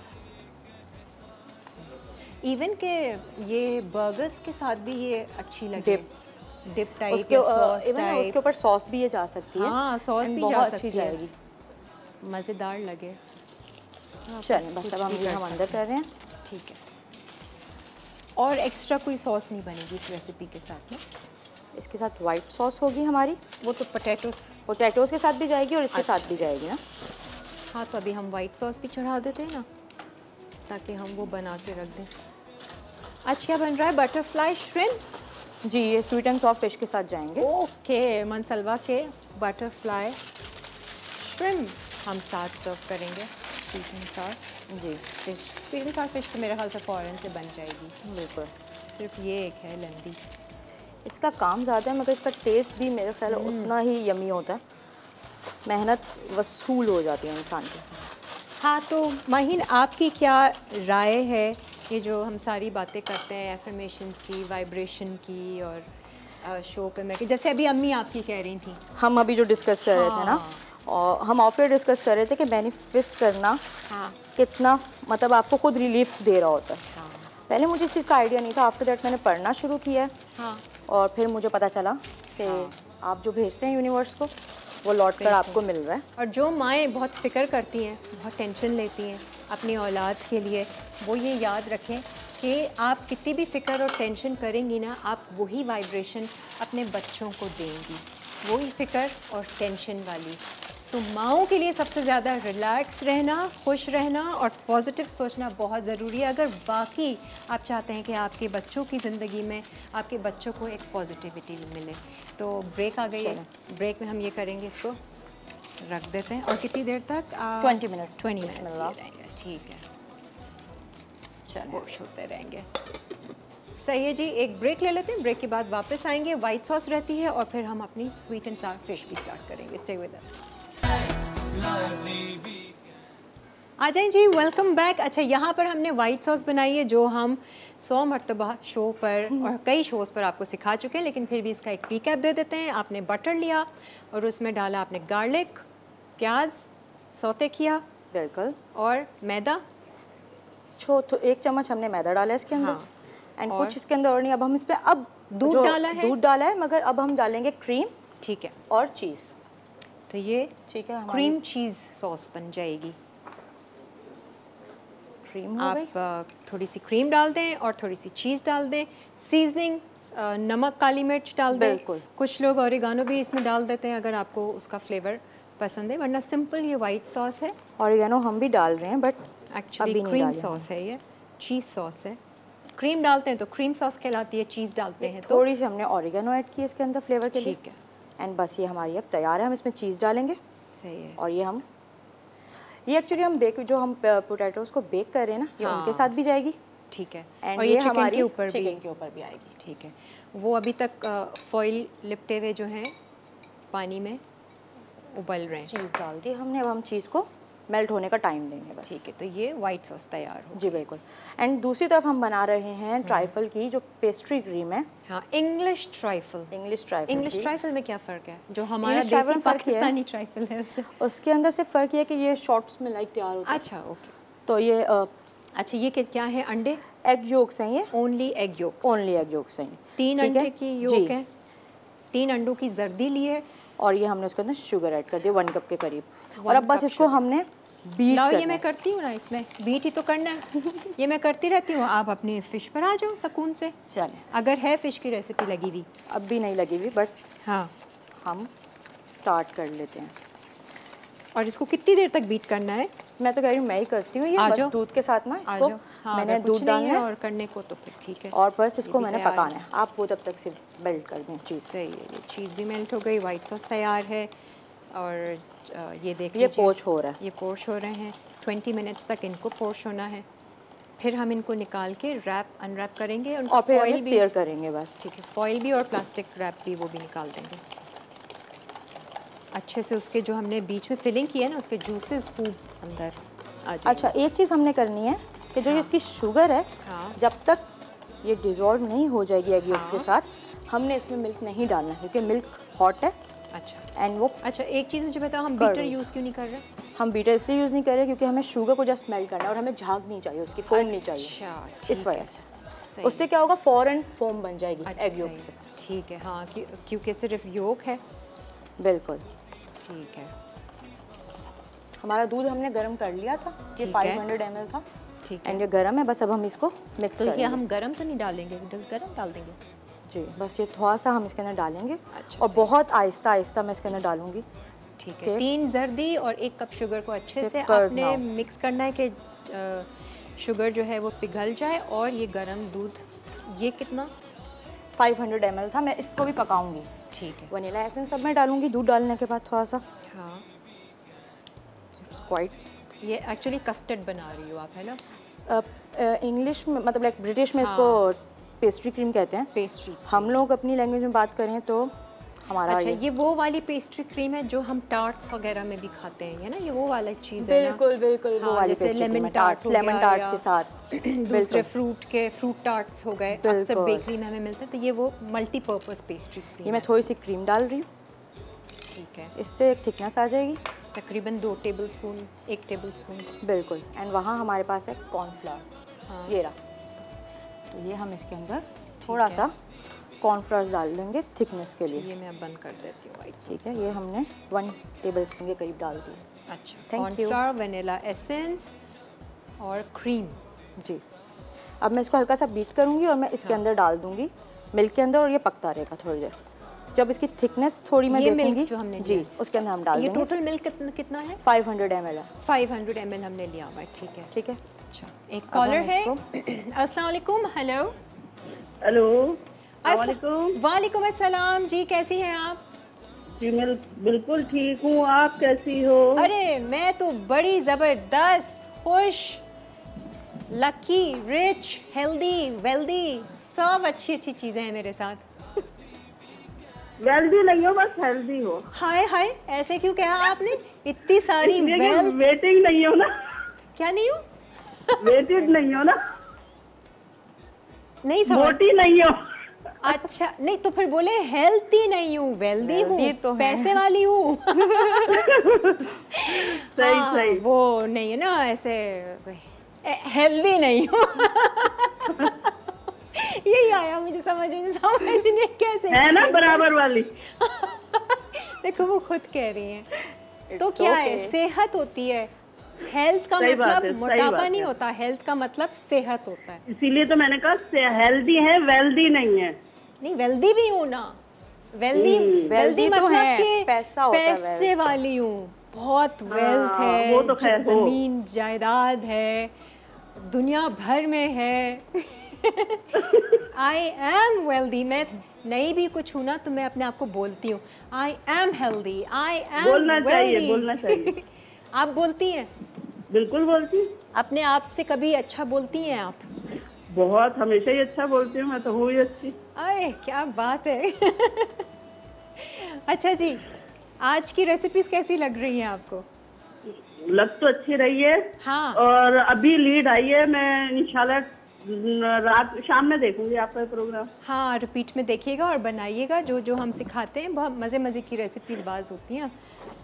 इवन के ये बर्गर्स के साथ भी ये अच्छी लगे, Dip। डिप टाइप उसके या अ, सॉस even ना उसके टाइप। ऊपर सॉस भी ये जा सकती है। हाँ, सॉस and भी बहुत जा अच्छी सकती है। जाएगी। मज़ेदार लगे। चलिए बस कुछ अब हम भी ये कर हम सकते अंदर कर रहे हैं। ठीक है। और एक्स्ट्रा कोई सॉस नहीं बनेगी इस रेसिपी के साथ में? इसके साथ वाइट सॉस होगी हमारी, वो तो पोटैटोस। पोटैटोस के साथ भी जाएगी और इसके अच्छा। साथ भी जाएगी ना। हाँ, तो अभी हम वाइट सॉस भी चढ़ा देते हैं ना, ताकि हम वो बना के रख दें। आज क्या बन रहा है? Butterfly shrimp. जी, ये स्वीट एंड सॉफ्ट फिश के साथ जाएंगे। ओके, मनसलवा के बटरफ्लाई श्रिम्प हम साथ सर्व करेंगे। स्वीट एंड सॉर जी fish, sweet and sour fish तो मेरे ख्याल से फ़ौरन से बन जाएगी। बिल्कुल। सिर्फ ये एक है लेंदी। इसका काम ज़्यादा है मगर इसका टेस्ट भी मेरे ख्याल में उतना ही यमी होता है। मेहनत वसूल हो जाती है इंसान की। हाँ, तो माहिन आपकी क्या राय है, ये जो हम सारी बातें करते हैं एफर्मेशंस की, वाइब्रेशन की, और अ, शो पे मैं, जैसे अभी अम्मी आपकी कह रही थी। हम अभी जो डिस्कस कर रहे थे ना, और हम ऑफ एयर डिस्कस कर रहे थे कि मैनिफेस्ट करना हाँ कितना मतलब आपको खुद रिलीफ दे रहा होता है। पहले मुझे इस चीज़ का आइडिया नहीं था, आफ्टर दैट मैंने पढ़ना शुरू किया हाँ और फिर मुझे पता चला कि आप जो भेजते हैं यूनिवर्स को वो लौट कर आपको मिल रहा है। और जो माएँ बहुत फ़िक्र करती हैं, बहुत टेंशन लेती हैं अपनी औलाद के लिए, वो ये याद रखें कि आप कितनी भी फ़िक्र और टेंशन करेंगी ना, आप वही वाइब्रेशन अपने बच्चों को देंगी, वही फ़िक्र और टेंशन वाली। तो माँओं के लिए सबसे ज़्यादा रिलैक्स रहना, खुश रहना और पॉजिटिव सोचना बहुत ज़रूरी है, अगर वाकई आप चाहते हैं कि आपके बच्चों की ज़िंदगी में आपके बच्चों को एक पॉजिटिविटी मिले। तो ब्रेक आ गई है, ब्रेक में हम ये करेंगे, इसको रख देते हैं। और कितनी देर तक? ट्वेंटी मिनट्स ट्वेंटी मिनट्स रहेंगे, ठीक है, चलो खुश होते रहेंगे। सही है जी, एक ब्रेक ले लेते हैं, ब्रेक के बाद वापस आएंगे। वाइट सॉस रहती है और फिर हम अपनी स्वीट एंड सार फिश भी स्टार्ट करेंगे। Stay with us. आ जाएं जी, वेलकम बैक। अच्छा, यहाँ पर हमने वाइट सॉस बनाई है जो हम सौ मरतबा शो पर और कई शोज़ पर आपको सिखा चुके हैं, लेकिन फिर भी इसका एक रिकैप दे देते हैं। आपने बटर लिया और उसमें डाला आपने गार्लिक, प्याज, सौते किया बिल्कुल। और मैदा। छो तो एक चम्मच हमने मैदा डाला है इसके अंदर। हाँ। एंड और? कुछ इसके अंदर और नहीं, अब हम इस पे अब दूध जो डाला है? दूध डाला है, मगर अब हम डालेंगे क्रीम ठीक है, और चीज़। तो ये ठीक है, हमारी क्रीम चीज़ सॉस बन जाएगी। क्रीम हो गई। आप अ, थोड़ी सी क्रीम डाल दें और थोड़ी सी चीज़ डाल दें। सीजनिंग नमक, काली मिर्च डाल दें। बिल्कुल। कुछ लोग ओरिगानो भी इसमें डाल देते हैं अगर आपको उसका फ्लेवर पसंद है, वरना सिंपल ये वाइट सॉस है। ऑरिगेनो हम भी डाल रहे हैं बट एक्चुअली अभी नहीं क्रीम डाली सॉस है ये, चीज़ सॉस है। क्रीम डालते हैं तो क्रीम सॉस कहलाती है, चीज़ डालते हैं तो थोड़ी सी हमने ऑरिगेनो ऐड की इसके अंदर फ्लेवर के लिए। ठीक है। एंड बस ये हमारी अब तैयार है। हम इसमें चीज़ डालेंगे सही है। और ये हम ये एक्चुअली हम बेक जो हम पोटैटोज को बेक कर रहे हैं ना, ये हाँ। उनके साथ भी जाएगी। ठीक है। And और ये ये चिकन हमारी के ऊपर भी चिकन के ऊपर भी आएगी। ठीक है। वो अभी तक फॉइल लिपटे हुए जो हैं पानी में उबल रहे हैं। चीज़ डाल दी हमने, अब हम चीज़ को मेल्ट होने का टाइम देंगे बस। ठीक है, तो ये वाइट सॉस तैयार हो। जी बिल्कुल। एंड दूसरी तरफ हम बना रहे हैं ट्राइफल की जो पेस्ट्री क्रीम है, हाँ, English trifle. English trifle. English trifle में क्या फ़र्क है? जो हमारा English trifle देसी में फ़र्क ये है- पाकिस्तानी ट्राइफल है उससे। उसके अंदर से फ़र्क ये है कि ये शॉर्ट्स में लाइक तैयार होता है। अच्छा, ओके। तो ये अच्छा, ये क्या है? अंडे? एग योक्स हैं, ये only egg yolks. Only egg yolks हैं। तीन ठीक है? अंडे की जी। योक है, तीन अंडों की जर्दी ली है। और ये हमने उसके अंदर शुगर ऐड कर दिया वन कप के करीब। One और अब बस cup इसको sugar। हमने बीट लाओ, करना ये मैं है। करती हूँ ना, इसमें बीट ही तो करना है। ये मैं करती रहती हूँ, आप अपनी फ़िश पर आ जाओ सुकून से। चलें, अगर है फ़िश की रेसिपी लगी हुई। अब भी नहीं लगी हुई बट हाँ। हम स्टार्ट कर लेते हैं। और इसको कितनी देर तक बीट करना है? मैं तो कह रही हूँ मैं ही करती हूँ ये, आ बस जाओ। दूध के साथ ना आ इसको जाओ। हाँ, मैंने अगर कुछ दूध नहीं डालना है है और करने को तो फिर ठीक है। और बस ये इसको भी मैंने तैयार पकाना है। आप वो तब तक से मेल्ट कर दें चीज़। सही है। ये चीज़ भी मेल्ट हो गई, वाइट सॉस तैयार है। और अ, ये देख ये लीजिए, पोच हो रहा है। ये पोच हो रहे हैं। ट्वेंटी मिनट्स तक इनको पोच होना है। फिर हम इनको निकाल के रैप अनरैप करेंगे। उनको और फिर फॉइल हमें भी, सेयर करेंगे बस। ठीक है, फॉइल भी और प्लास्टिक रैप भी वो भी निकाल देंगे। अच्छे से उसके जो हमने बीच में फिलिंग की है ना, उसके जूसेस खूब अंदर आ जाए। अच्छा, एक चीज़ हमने करनी है कि जो हाँ। इसकी शुगर है, हाँ। जब तक ये डिज़ोल्व नहीं हो जाएगी एग योक्स के हाँ। साथ, हमने इसमें मिल्क नहीं डालना है क्योंकि मिल्क हॉट है। अच्छा एंड वो अच्छा, एक चीज़ मुझे बताओ, हम कर बीटर दो। यूज़ क्यों नहीं कर रहे? हम बीटर इसलिए यूज़ नहीं कर रहे क्योंकि हमें शुगर को जस्ट मेल्ट करना है और हमें झाग नहीं चाहिए, उसकी फोम नहीं चाहिए। अच्छा, इस ठीक वजह है। से सही उससे क्या होगा, फौरन फोम बन जाएगी अच्छा, एग सही योक है। से। ठीक है, हाँ, क्यों- क्योंकि सिर्फ योक है। बिल्कुल। ठीक है, हमारा दूध हमने गर्म कर लिया था, ये ठीक है। फाइव हंड्रेड एम एल था। ठीक एंड है। ये गर्म है, बस अब हम इसको मिक्स तो करेंगे। ये हम गरम तो नहीं डालेंगे, गरम डाल देंगे? जी, बस ये थोड़ा सा हम इसके अंदर डालेंगे। अच्छा, और सही। बहुत आहिस्ता आहिस्ता मैं इसके अंदर डालूंगी। ठीक है। ठीक। तीन जर्दी और एक कप शुगर को अच्छे ठीक, से कर आपने नाउ। मिक्स करना है कि अ, शुगर जो है वो पिघल जाए। और ये गरम दूध, ये कितना? फाइव हंड्रेड एम एल था, मैं इसको भी पकाऊंगी। ठीक है। वनीला एसेंस सब मैं डालूंगी दूध डालने के बाद थोड़ा सा। हाँ, क्वाइट ये एक्चुअली कस्टर्ड बना रही हो आप, है ना? इंग्लिश में मतलब लाइक ब्रिटिश में हाँ। इसको पेस्ट्री क्रीम कहते हैं। पेस्ट्री। हम लोग अपनी लैंग्वेज में बात करें तो हमारा अच्छा, ये ये वो वाली पेस्ट्री क्रीम है जो हम टार्ट्स वगैरह में भी खाते हैं, है ना? ये वो वाला चीज़ है ना? बिल्कुल बिल्कुल वो हाँ, वाली जैसे पेस्ट्री लेमन क्रीम, टार्ट हो लेमन गया टार्ट्स या के साथ। दूसरे बिल्कुल। फ्रूट के फ्रूट टार्ट्स हो गए, अक्सर बिल्कुल। बेकरी में हमें मिलते हैं। तो ये वो मल्टीपर्पज़ पेस्ट्री क्रीम ये मैं थोड़ी सी क्रीम डाल रही हूँ, ठीक है। इससे एक थिकनेस आ जाएगी। तकरीबन दो टेबल स्पून, एक टेबल स्पून। बिल्कुल। एंड वहाँ हमारे पास है कॉर्नफ्लावर, हाँ। ये रहा। तो ये हम इसके अंदर थोड़ा सा कॉर्नफ्लावर डाल देंगे थिकनेस के लिए। ये मैं अब बंद कर देती हूँ वाइट ठीक सॉस। है, ये हमने वन टेबल स्पून के करीब डाल दिया। अच्छा, Thank you. Cornflour, vanilla essence और क्रीम। जी, अब मैं इसको हल्का सा बीट करूँगी और मैं इसके हाँ। अंदर डाल दूँगी मिल्क के अंदर, और ये पकता रहेगा थोड़ी देर। जब इसकी थिकनेस थोड़ी मैं ये मिल्क देखूंगी जो हमने जी, लिया। उसके अंदर हम डाल ये देंगे। टोटल मिल्क कितना कितना है? फाइव हंड्रेड एम एल है। फाइव हंड्रेड एम एल हमने लिया हुआ है, ठीक है। ठीक है। अच्छा, एक अब कॉलर हम है। इसको- अस्सलाम वालेकुम। हेलो। हेलो, अस्स- वालेकुम। वालेकुम अस्सलाम जी, कैसी हैं आप? जी मैं बिल्कुल ठीक हूँ, आप कैसी हो? अरे मैं तो बड़ी ज़बरदस्त, खुश, लकी, रिच, हेल्दी, वेल्दी, सब अच्छी अच्छी चीज़ें हैं मेरे साथ। वेल्दी नहीं हो, बस हेल्दी हो। हाय हाय, ऐसे क्यों कहा आपने? इतनी सारी इसलिए कि वेल्थ। वेटिंग नहीं हो ना, क्या नहीं हो? वेटेड नहीं हो ना, नहीं समझ। मोटी नहीं हो। अच्छा, नहीं तो फिर बोले हेल्थी नहीं हूँ, वेल्दी हूँ, Wealthy तो है। पैसे वाली हूँ। सही हाँ, सही। वो नहीं है ना, ऐसे हेल्दी नहीं हूँ। यही आया मुझे समझ में, समझ नहीं कैसे है ना बराबर वाली। देखो वो खुद कह रही हैं। तो It's क्या है, okay. सेहत होती है, हेल्थ का सही बात है, मतलब सही मोटापा बात नहीं है। होता, हेल्थ का मतलब सेहत होता है। इसीलिए तो मैंने कहा हेल्दी है, वेल्दी नहीं है। नहीं, वेल्दी भी हूँ ना, वेल्दी हम्म, वेल्दी wealthy तो मतलब है, कि पैसा होता है पैसे वाली हूँ, बहुत वेल्थ हाँ, है, वो तो खैर ज- हो। जमीन जायदाद है, दुनिया भर में है। I am wealthy. मैं नहीं भी कुछ हूँ ना तो मैं अपने आप को बोलती हूँ I am healthy, I am बोलना चाहिए, वेल्दी। बोलना चाहिए। आप बोलती हैं बिल्कुल बोलती हूँ। अपने आप से, कभी अच्छा बोलती हैं आप? बहुत, हमेशा ही अच्छा बोलती हूँ, मैं तो हूँ ही अच्छी। अरे क्या बात है। अच्छा जी, आज की रेसिपीज कैसी लग रही हैं आपको? लग तो अच्छी रही है। हाँ। और अभी लीड आई है, मैं इंशाल्लाह रात शाम में देखूंगी आपका प्रोग्राम। हाँ, रिपीट में देखिएगा और बनाइएगा, जो जो हम सिखाते हैं बहुत मज़े मज़े की रेसिपीज बाज होती हैं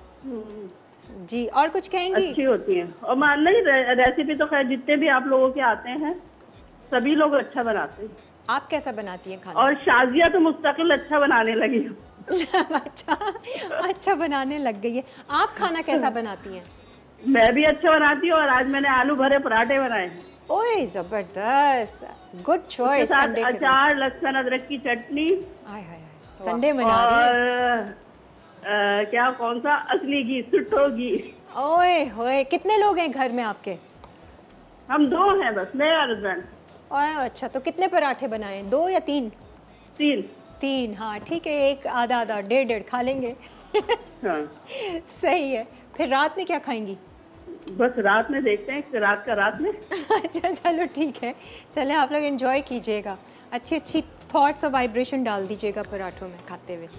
जी। और कुछ कहेंगी? अच्छी होती हैं। और मान नहीं, रे, रेसिपी तो खैर जितने भी आप लोगों के आते हैं सभी लोग अच्छा बनाते हैं। आप कैसा बनाती हैं खाना? और शाजिया तो मुस्तकिल अच्छा बनाने लगी। अच्छा, अच्छा बनाने लग गई है। आप खाना कैसा बनाती हैं? मैं भी अच्छा बनाती हूँ, और आज मैंने आलू भरे पराठे बनाए हैं। ओए जबरदस्त, गुड उसके चॉइस। साथ संडे के दिन। अचार, लहसुन अदरक की चटनी, आय हाय हाय, संडे मना रही और अ, क्या कौन सा असली घी, सुट्ठो घी। है। ओए होए, कितने लोग हैं घर में आपके? हम दो हैं बस, मैं और हस्बैंड। और अच्छा, तो कितने पराठे बनाए, दो या तीन? तीन। तीन, हाँ ठीक है, एक आधा आधा डेढ़ डेढ़ खा लेंगे। हाँ, सही है। फिर रात में क्या खाएंगी? बस रात में देखते हैं, रात का रात में। अच्छा चलो ठीक है, चले आप लोग एंजॉय कीजिएगा, अच्छी अच्छी थॉट्स और वाइब्रेशन डाल दीजिएगा पराठों में खाते हुए।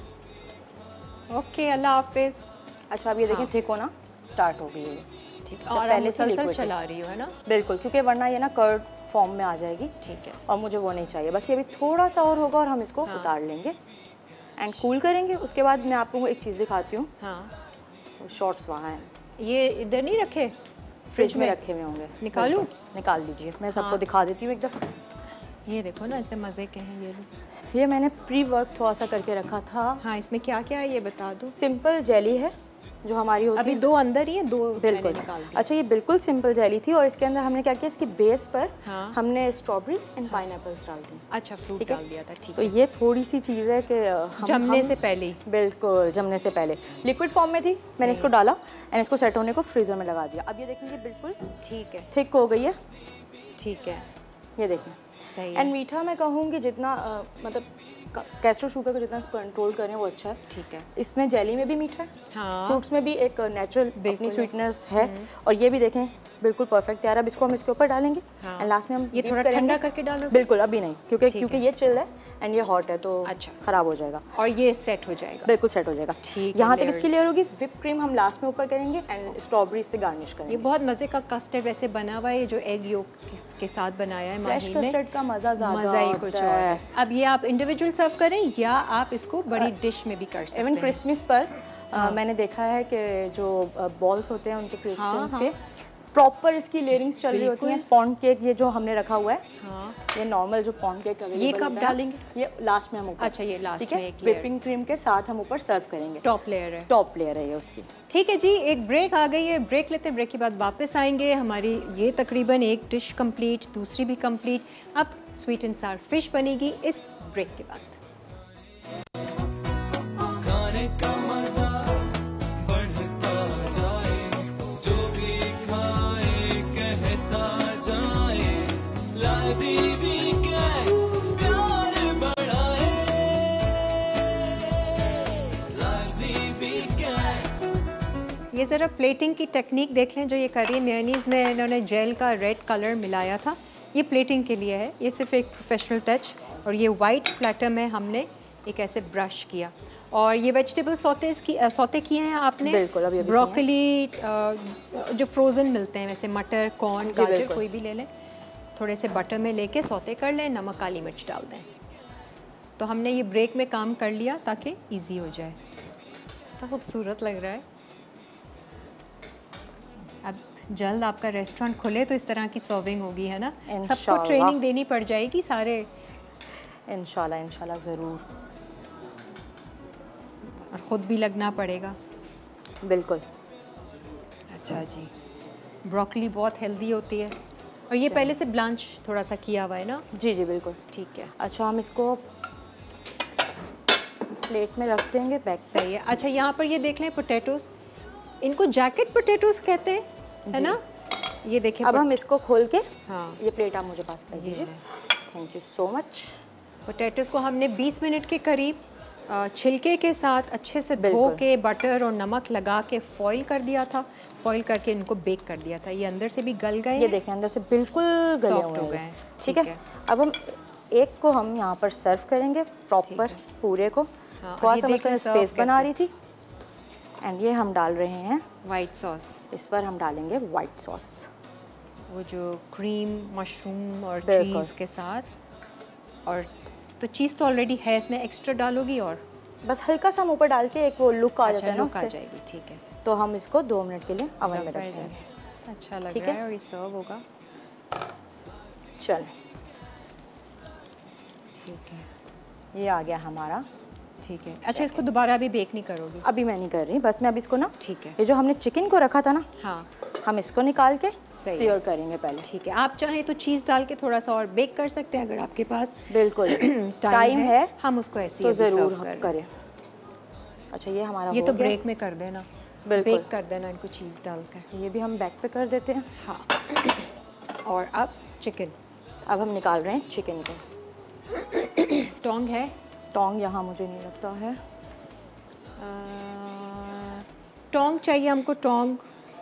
ओके, अल्लाह हाफिज़। अच्छा, अब ये देखें, हाँ। थिक होना स्टार्ट हो गई है ये। ठीक, तो और पहले आप से मुसलसल liquid चला रही हो है ना? बिल्कुल, क्योंकि वरना ये ना कर्ड फॉर्म में आ जाएगी। ठीक है। और मुझे वो नहीं चाहिए। बस ये भी थोड़ा सा और होगा और हम इसको हाँ। उतार लेंगे एंड कूल करेंगे। उसके बाद मैं आप लोगों को एक चीज़ दिखाती हूँ। हाँ, शॉर्ट्स वहाँ हैं, ये इधर नहीं रखे, फ्रिज में रखे हुए होंगे। निकालूं? बिल्कुल, निकाल दीजिए, मैं सबको हाँ। दिखा देती हूँ एक दफ़ा। ये देखो ना, इतने मज़े के हैं ये लोग। ये मैंने प्री वर्क थोड़ा सा करके रखा था। हाँ, इसमें क्या क्या है ये बता दो। सिंपल जेली है जो हमारी होती अभी है। दो अंदर ही है, दो मैंने बिल्कुल। निकाल दी। अच्छा, ये बिल्कुल सिंपल जेली थी और इसके अंदर हमने क्या किया, इसकी बेस पर हाँ। हमने स्ट्रॉबेरीज एंड पाइनएप्पल्स डाल दी। अच्छा, फ्रूट ठीक है? डाल दिया था, ठीक तो है। ये थोड़ी सी चीज़ है कि हम जमने हम- से पहले ही। बिल्कुल, जमने से पहले लिक्विड फॉर्म में थी, मैंने इसको डाला एंड इसको सेट होने को फ्रीजर में लगा दिया। अब ये देखेंगे बिल्कुल ठीक है, थिक हो गई है, ठीक है, ये देखें। सही एंड है, मीठा मैं कहूँगी जितना अ, मतलब कैस्टर शुगर को जितना कंट्रोल करें वो अच्छा है। ठीक है। इसमें जेली में भी मीठा है, हाँ। फ्रूट्स में भी एक नेचुरल अपनी बिल्कुल है। स्वीटनेस है। और ये भी देखें बिल्कुल परफेक्ट तैयार है। अब इसको हम इसके ऊपर डालेंगे हाँ। एंड लास्ट में हम ये dip थोड़ा करेंगे। ठंडा करके डालोगे? बिल्कुल, अभी नहीं, क्योंकि ठीक क्योंकि है। ये चिल है एंड ये हॉट है तो अच्छा। खराब हो जाएगा। और ये सेट हो जाएगा। बिल्कुल सेट हो जाएगा। ठीक है, यहाँ तक layers। इसकी लेयर होगी। विप क्रीम हम लास्ट में ऊपर करेंगे एंड स्ट्रॉबेरी से गार्निश ये करेंगे। बहुत मज़े का कस्टर्ड वैसे बना हुआ है, ये जो एग योक के साथ बनाया है फ्रेश माही ने। कस्टर्ड का मज़ा ज़्यादा मज़ा ही कुछ होता और है। है। अब ये आप इंडिविजुअल सर्व करें या आप इसको बड़ी डिश में भी कर सकते इवन हैं। क्रिसमस पर अ, मैंने देखा है कि जो बॉल्स होते हैं उनके क्रिस्टल्स हाँ, के प्रॉपर इसकी लेयरिंग्स चल रही होती हैं। पॉन्ड केक ये जो हमने रखा हुआ है, हाँ। ये नॉर्मल जो पॉन्ड केक ये कब डालेंगे? ये लास्ट में हम ऊपर। अच्छा, ये last ठीक है? में एक layer। whipping क्रीम के साथ हम ऊपर सर्व करेंगे। टॉप लेयर है। टॉप लेयर है ये उसकी। ठीक है जी, एक ब्रेक आ गई है, ब्रेक लेते हैं, ब्रेक के बाद वापस आएंगे। हमारी ये तकरीबन एक डिश कंप्लीट, दूसरी भी कंप्लीट। अब स्वीट एंड सार फिश बनेगी इस ब्रेक के बाद। खाने का मजा बढ़ता जाए, जो भी खाए कहता जाए, ला दी वीकेंड्स प्यार बढ़ाए, ला दी वीकेंड्स। ये ज़रा प्लेटिंग की टेक्निक देख लें जो ये कर रही है। मेयोनीज़ में इन्होंने जेल का रेड कलर मिलाया था, ये प्लेटिंग के लिए है, ये सिर्फ एक प्रोफेशनल टच। और ये वाइट प्लेटर में हमने एक ऐसे ब्रश किया। और ये वेजिटेबल सौते की सौते किए हैं आपने। बिल्कुल, अभी अभी ब्रोकली जो फ्रोज़न मिलते हैं वैसे, मटर, कॉर्न, जी, गाजर बिल्कुल। कोई भी ले लें, थोड़े से बटर में लेके सौते कर लें, नमक काली मिर्च डाल दें। तो हमने ये ब्रेक में काम कर लिया ताकि इजी हो जाए। तो खूबसूरत लग रहा है। अब जल्द आपका रेस्टोरेंट खुले तो इस तरह की सर्विंग होगी, है ना? सबको इंशाल्लाह। ट्रेनिंग देनी पड़ जाएगी सारे। इंशाल्लाह इंशाल्लाह ज़रूर। और ख़ुद भी लगना पड़ेगा। बिल्कुल। अच्छा जी, ब्रोकली बहुत हेल्दी होती है और ये पहले से ब्लांच थोड़ा सा किया हुआ है ना? जी जी बिल्कुल। ठीक है। अच्छा हम इसको प्लेट में रख देंगे बैक। सही है। अच्छा यहाँ पर ये देख लें पोटैटोज, इनको जैकेट पोटैटोज कहते हैं, है ना? ये देखिए अब हम इसको खोल के, हाँ ये प्लेट आप मुझे पास कर दीजिए। Thank you so much. Potatoes को हमने बीस मिनट के करीब अ, छिलके के साथ अच्छे से धो के बटर और नमक लगा के फॉइल कर दिया था, फॉइल करके इनको बेक कर दिया था। ये अंदर से भी गल गए, ये देखें अंदर से बिल्कुल गले सॉफ्ट हो हुए गए हैं। हैं। ठीक है, अब हम एक को हम यहाँ पर सर्व करेंगे प्रॉपर पूरे को। हाँ, थोड़ा ये सा देख लें मैं सर्व स्पेस बना कैसे। रही थी एंड ये हम डाल रहे हैं वाइट सॉस। इस पर हम डालेंगे वाइट सॉस, वो जो क्रीम मशरूम और बिल्कुल। चीज़ के साथ। और तो चीज़ तो ऑलरेडी है इसमें, एक्स्ट्रा डालोगी और बस हल्का सा हम ऊपर डाल के एक वो लुक आ जाता है ना लुक आ उससे। जाएगी। ठीक है, तो हम इसको दो मिनट के लिए अवन में रख देंगे। ज़बरदस्त, अच्छा लग ठीक रहा है? है और ये सर्व होगा। चल ठीक है, ये आ गया हमारा। ठीक है। अच्छा इसको दोबारा अभी बेक नहीं करोगी? अभी मैं नहीं कर रही, बस मैं अभी इसको ना, ठीक है। ये जो हमने चिकन को रखा था ना, हाँ हम इसको निकाल के सही सीयर करेंगे पहले। ठीक है, आप चाहें तो चीज़ डाल के थोड़ा सा और बेक कर सकते हैं अगर आपके पास बिल्कुल टाइम है, है हम उसको ऐसे तो ही ज़रूर सर्व हम कर करें। अच्छा ये हमारा ये हो तो गया। ब्रेक में कर देना, बिल्कुल। बेक कर देना इनको चीज़ डालकर। ये भी हम बैक पे कर देते हैं। हाँ और अब चिकन, अब हम निकाल रहे हैं चिकन को। टोंग है? टोंग यहाँ मुझे नहीं लगता है। टोंग चाहिए हमको, टोंग।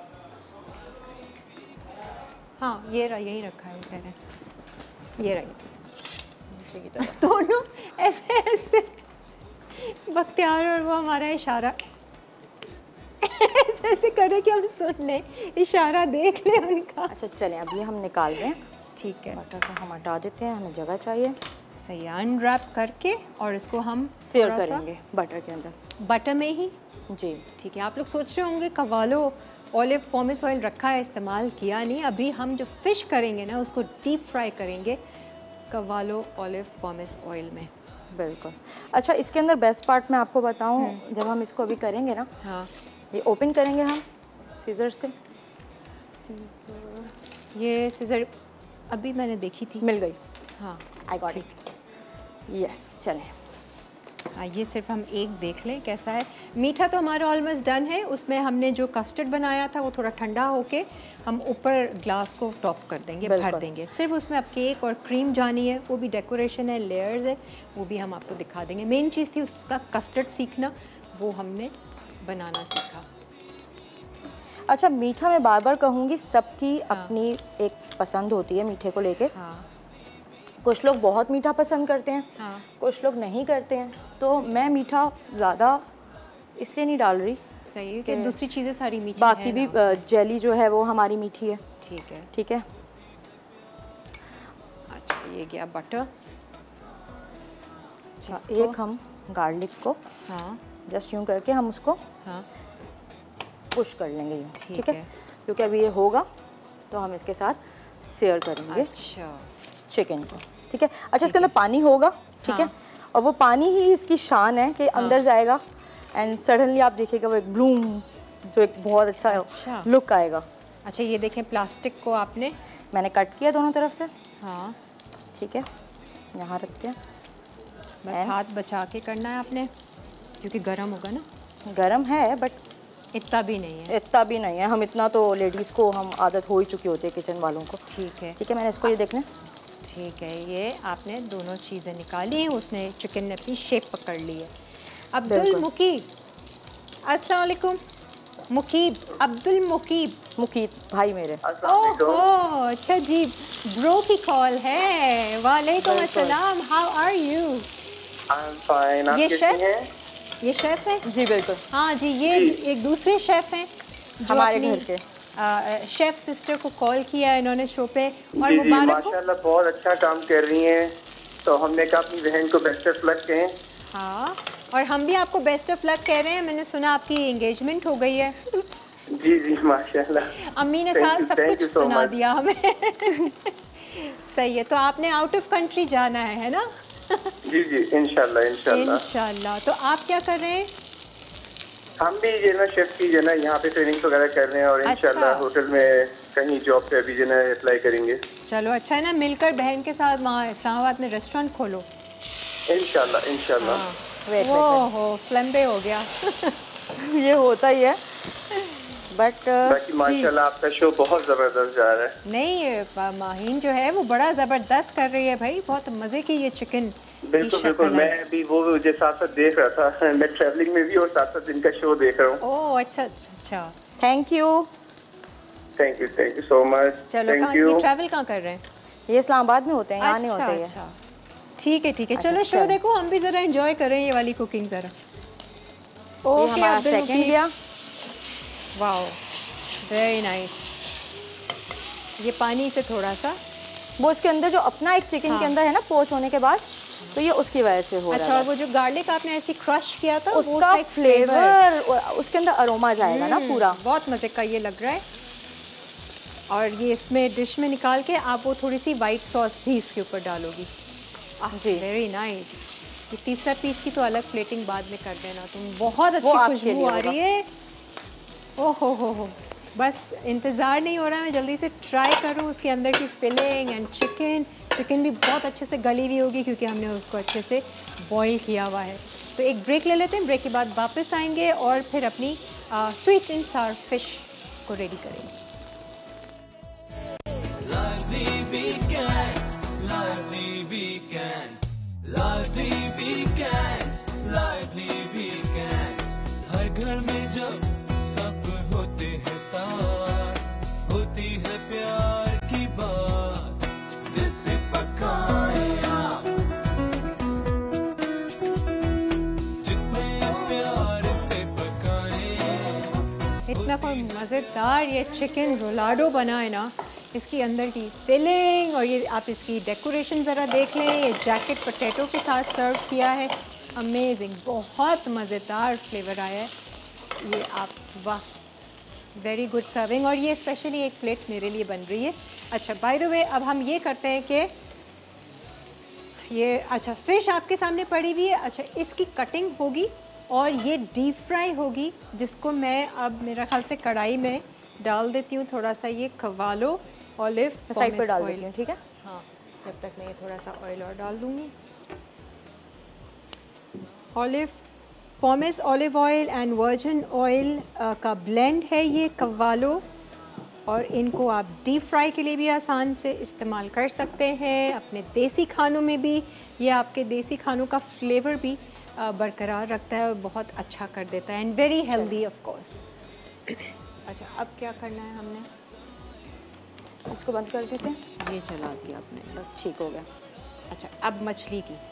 हाँ ये रहा, यही रखा है कह रहे, ये रही। दोनों ऐसे ऐसे बख्तियार और वो हमारा इशारा ऐसे ऐसे करे कि हम सुन लें, इशारा देख लें उनका। अच्छा चलें अब ये हम निकाल रहे हैं। ठीक है, बटर को हम हटा देते हैं, हमें जगह चाहिए। सही है। अनरैप करके और इसको हम सीयर थोड़ा सा करेंगे बटर के अंदर। बटर में ही। जी ठीक है, आप लोग सोच रहे होंगे कवालो ऑलिव पॉमेस ऑयल रखा है, इस्तेमाल किया नहीं। अभी हम जो फ़िश करेंगे ना उसको डीप फ्राई करेंगे कवालो ऑलिव पॉमेस ऑयल में। बिल्कुल। अच्छा इसके अंदर बेस्ट पार्ट मैं आपको बताऊं, जब हम इसको अभी करेंगे ना, हाँ ये ओपन करेंगे हम सीजर से। ये सीजर अभी मैंने देखी थी, मिल गई। हाँ आई गॉट ठीक इट। यस चलें। हाँ ये सिर्फ हम एक देख लें कैसा है। मीठा तो हमारा ऑलमोस्ट डन है। उसमें हमने जो कस्टर्ड बनाया था वो थोड़ा ठंडा होके हम ऊपर ग्लास को टॉप कर देंगे, भर देंगे। सिर्फ उसमें अब केक और क्रीम जानी है, वो भी डेकोरेशन है, लेयर्स है, वो भी हम आपको दिखा देंगे। मेन चीज़ थी उसका कस्टर्ड सीखना, वो हमने बनाना सीखा। अच्छा मीठा मैं बार बार कहूँगी, सबकी हाँ। अपनी एक पसंद होती है मीठे को लेके। हाँ। कुछ लोग बहुत मीठा पसंद करते हैं, हाँ। कुछ लोग नहीं करते हैं। तो मैं मीठा ज़्यादा इसलिए नहीं डाल रही, सही है कि दूसरी चीज़ें सारी मीठी बाकी हैं भी ना जेली जो है वो हमारी मीठी है। ठीक है ठीक है। अच्छा ये गया बटर। अच्छा एक हम गार्लिक को हाँ जस्ट यूँ करके हम उसको हाँ पुश कर लेंगे यूँ। ठीक ठीक है, है। क्योंकि अभी ये होगा तो हम इसके साथ शेयर करेंगे अच्छा चिकन को। ठीक है। अच्छा इसके अंदर पानी होगा, ठीक है, और वो पानी ही इसकी शान है कि अंदर जाएगा एंड सडनली आप देखिएगा वो एक ब्लूम, जो एक बहुत अच्छा, अच्छा लुक आएगा। अच्छा ये देखें प्लास्टिक को आपने, मैंने कट किया दोनों तरफ से। हाँ ठीक है, यहाँ रखते हैं। बस हाथ बचा के करना है आपने, क्योंकि गर्म होगा ना। गरम है बट इतना भी नहीं है। इतना भी नहीं है, हम इतना तो लेडीज़ को हम आदत हो ही चुकी होती है किचन वालों को। ठीक है ठीक है, मैंने इसको ये देखना। ठीक है, ये आपने दोनों चीज़ें निकाली हैं, उसने चिकन ने अपनी शेप पकड़ ली है। अब्दुल मुकीब, अस्सलाम वालेकुम। मुकीब, अब्दुल मुकीब। मुकीब भाई मेरे। ओह अच्छा जी, ब्रो की कॉल है। वालेकुम अस्सलाम, how are you? I am fine. आप ये कैसी शेफ हैं? ये शेफ है? जी बिल्कुल। हाँ जी, ये एक दूसरे शेफ हैं जो हमारे अपनी घर के आ, शेफ सिस्टर को कॉल किया है इन्होंने शो पे, और जी जी मुबारक हो। माशाल्लाह बहुत अच्छा काम कर रही हैं। तो हमने कहा अपनी बहन को बेस्ट ऑफ लक कहें। हाँ, और हम भी आपको बेस्ट ऑफ लक कह रहे हैं। मैंने सुना आपकी एंगेजमेंट हो गई है। जी जी माशाल्लाह। अम्मी ने Thank साथ you, सब thank कुछ you so सुना much. दिया हमें। सही है, तो आपने आउट ऑफ कंट्री जाना है है ना? जी जी इंशाल्लाह इंशाल्लाह। इंशाल्लाह। तो आप क्या कर रहे हैं? हम भी जो है ना शेफ की जो है ना यहाँ पे ट्रेनिंग वगैरह कर रहे हैं और अच्छा। इंशाल्लाह होटल में कहीं जॉब पे अभी जो है ना अप्लाई करेंगे। चलो अच्छा है ना, मिलकर बहन के साथ वहाँ इस्लामाबाद में रेस्टोरेंट खोलो। इंशाल्लाह इंशाल्लाह। वेट वो हो फ्लैम्बे हो गया। ये होता ही है बट बाकी माशाल्लाह आपका शो बहुत जबरदस्त जा रहा है। नहीं माहीन जो है वो बड़ा ज़बरदस्त कर रही है भाई, बहुत मज़े की ये चिकन। बिल्कुल बिल्कुल, मैं भी वो मुझे साथ साथ देख रहा था, मैं ट्रैवलिंग में भी और साथ साथ इनका शो देख रहा हूँ। ओह अच्छा अच्छा अच्छा, thank you thank you thank you so much. चलो कहाँ ये ट्रैवल कहाँ कर रहे हैं? ये इस्लामाबाद में होते हैं, यहाँ नहीं अच्छा होते ये। अच्छा ठीक है ठीक है, चलो अच्छा, शो देखो, हम भी ज़रा एंजॉय करें ये वाली कुकिंग ज़रा। ये ओके हमारा अब्दुल सेकंड मुकीब। गया। Wow very nice. ये पानी से थोड़ा सा वो उसके अंदर जो अपना एक चिकन हाँ। के अंदर है ना पोच होने के बाद, तो ये उसकी वजह से हो अच्छा, रहा और है। वो जो गार्लिक आपने ऐसी क्रश किया था वो उसका एक फ्लेवर उसके अंदर अरोमा जाएगा ना पूरा। बहुत मज़े का ये लग रहा है। और ये इसमें डिश में निकाल के आप वो थोड़ी सी वाइट सॉस भी इसके ऊपर डालोगी। जी वेरी नाइस। ये तीसरा पीस की तो अलग प्लेटिंग बाद में कर देना तुम, बहुत अच्छी आपके खुशबू लिए आ रही है। ओ हो हो हो, बस इंतज़ार नहीं हो रहा है, मैं जल्दी से ट्राई करूँ उसके अंदर की फिलिंग एंड चिकन। चिकन भी बहुत अच्छे से गली हुई होगी क्योंकि हमने उसको अच्छे से बॉईल किया हुआ है। तो एक ब्रेक ले लेते हैं, ब्रेक के बाद वापस आएंगे और फिर अपनी स्वीट एंड सावर फिश को रेडी करेंगे। Lively weekends, lively weekends, lively weekends, lively weekends. हर घर में जब सब होते हैं साथ, होती है प्यार की बात, दिल से पकाए आप, जितने प्यार से पकाए। इतना कोई मज़ेदार ये चिकन रोलाडो बना है ना, इसकी अंदर की फिलिंग और ये आप इसकी डेकोरेशन ज़रा देख लें। ये जैकेट पोटैटो के साथ सर्व किया है, अमेजिंग, बहुत मज़ेदार फ्लेवर आया है ये। आप वाह, वेरी गुड सर्विंग। और ये स्पेशली एक प्लेट मेरे लिए बन रही है। अच्छा बाय द वे, अब हम ये करते हैं कि ये अच्छा फ़िश आपके सामने पड़ी हुई है। अच्छा इसकी कटिंग होगी और ये डीप फ्राई होगी, जिसको मैं अब मेरा ख्याल से कढ़ाई में डाल देती हूँ। थोड़ा सा ये खवालो ऑलिव साइड पर डाल देती हूँ, ठीक है। हाँ, जब तक मैं ये थोड़ा सा ऑयल और डाल दूँगी। Olive pomace olive oil and virgin oil का ब्लेंड है ये कव्वालो, और इनको आप डीप फ्राई के लिए भी आसान से इस्तेमाल कर सकते हैं। अपने देसी खानों में भी ये आपके देसी खानों का फ्लेवर भी बरकरार रखता है और बहुत अच्छा कर देता है and very healthy of course. अच्छा अब क्या करना है हमने? इसको बंद कर देते हैं। ये चला दिया आपने, बस ठीक हो गया। अच्छा अब मछली की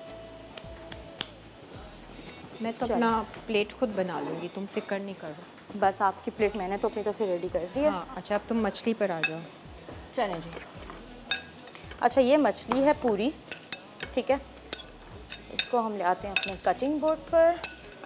मैं तो अपना प्लेट खुद बना लूँगी, तुम फिक्र नहीं करो। बस आपकी प्लेट मैंने तो अपनी तरफ से रेडी कर दी है। हाँ अच्छा अब तुम मछली पर आ जाओ। चलें जी। अच्छा ये मछली है पूरी, ठीक है। इसको हम ले आते हैं अपने कटिंग बोर्ड पर।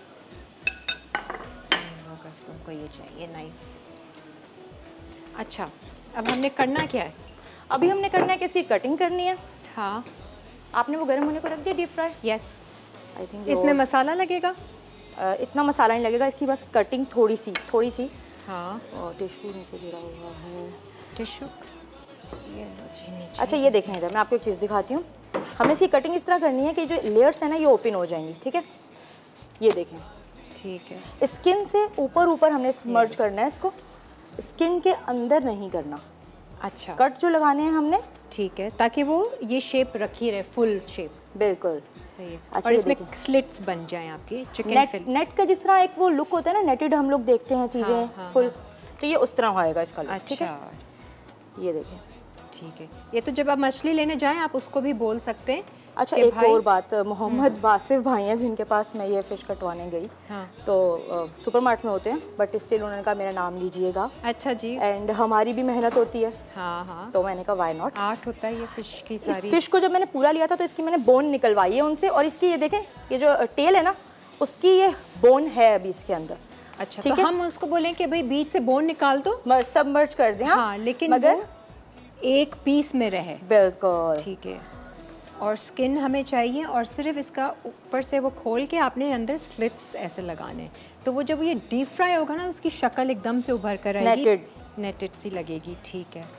अगर तुमको ये चाहिए नाइफ। अच्छा अब हमने करना क्या है? अभी हमने करना है कि इसकी कटिंग करनी है। हाँ आपने वो गर्म होने को रख दिया deep fry? Yes. I think इसमें मसाला लगेगा? आ, इतना मसाला नहीं लगेगा, इसकी बस कटिंग थोड़ी सी थोड़ी सी। हाँ और टिश्यू नीचे गिरा हुआ है। टिश्यू ये लो जी नीचे। अच्छा ये देखें इधर, मैं आपको एक चीज़ दिखाती हूँ। हमें इसकी कटिंग इस तरह करनी है कि जो लेयर्स है ना ये ओपन हो जाएंगी, ठीक है। ये देखें, ठीक है। स्किन से ऊपर ऊपर हमने मर्ज करना है इसको, स्किन के अंदर नहीं करना। अच्छा कट जो लगाने हैं हमने, ठीक है, ताकि वो ये शेप रखी रहे, फुल शेप। बिल्कुल सही है। अच्छा, और ये इसमें देखिए। स्लिट्स बन जाएं आपकी चिकन नेट फिल। नेट का जिस तरह एक वो लुक होता है ना, नेटेड हम लोग देखते हैं चीज़ें हाँ, हाँ, फुल, हाँ। तो ये उस तरह होएगा इसका लुक, ठीक अच्छा है। ये देखें। ठीक है। ये तो जब आप मछली लेने जाएं आप उसको भी बोल सकते हैं। अच्छा कि एक भाई- और बात, मोहम्मद वासिफ भाई हैं जिनके पास मैं ये फ़िश कटवाने गई। हाँ। तो सुपरमार्ट में होते हैं, बट स्टिल उन्होंने कहा मेरा नाम लीजिएगा। अच्छा जी। एंड हमारी भी मेहनत होती है, हाँ हाँ, तो मैंने कहा वाई नॉट। आर्ट होता है ये फिश की इस सारी। फिश को जब मैंने पूरा लिया था तो इसकी मैंने बोन निकलवाई है उनसे, और इसकी ये देखें, ये जो टेल है ना उसकी ये बोन है अभी इसके अंदर। अच्छा ठीक तो है? हम उसको बोलें कि भाई बीच से बोन निकाल दो। मर, सब मर्ज कर दें। हाँ लेकिन मगर वो एक पीस में रहे। बिल्कुल ठीक है। और स्किन हमें चाहिए, और सिर्फ इसका ऊपर से वो खोल के आपने अंदर स्लिट्स ऐसे लगाने, तो वो जब ये डीप फ्राई होगा ना उसकी शक्ल एकदम से उभर कर आएगी, नेटेड नेटेड सी लगेगी। ठीक है,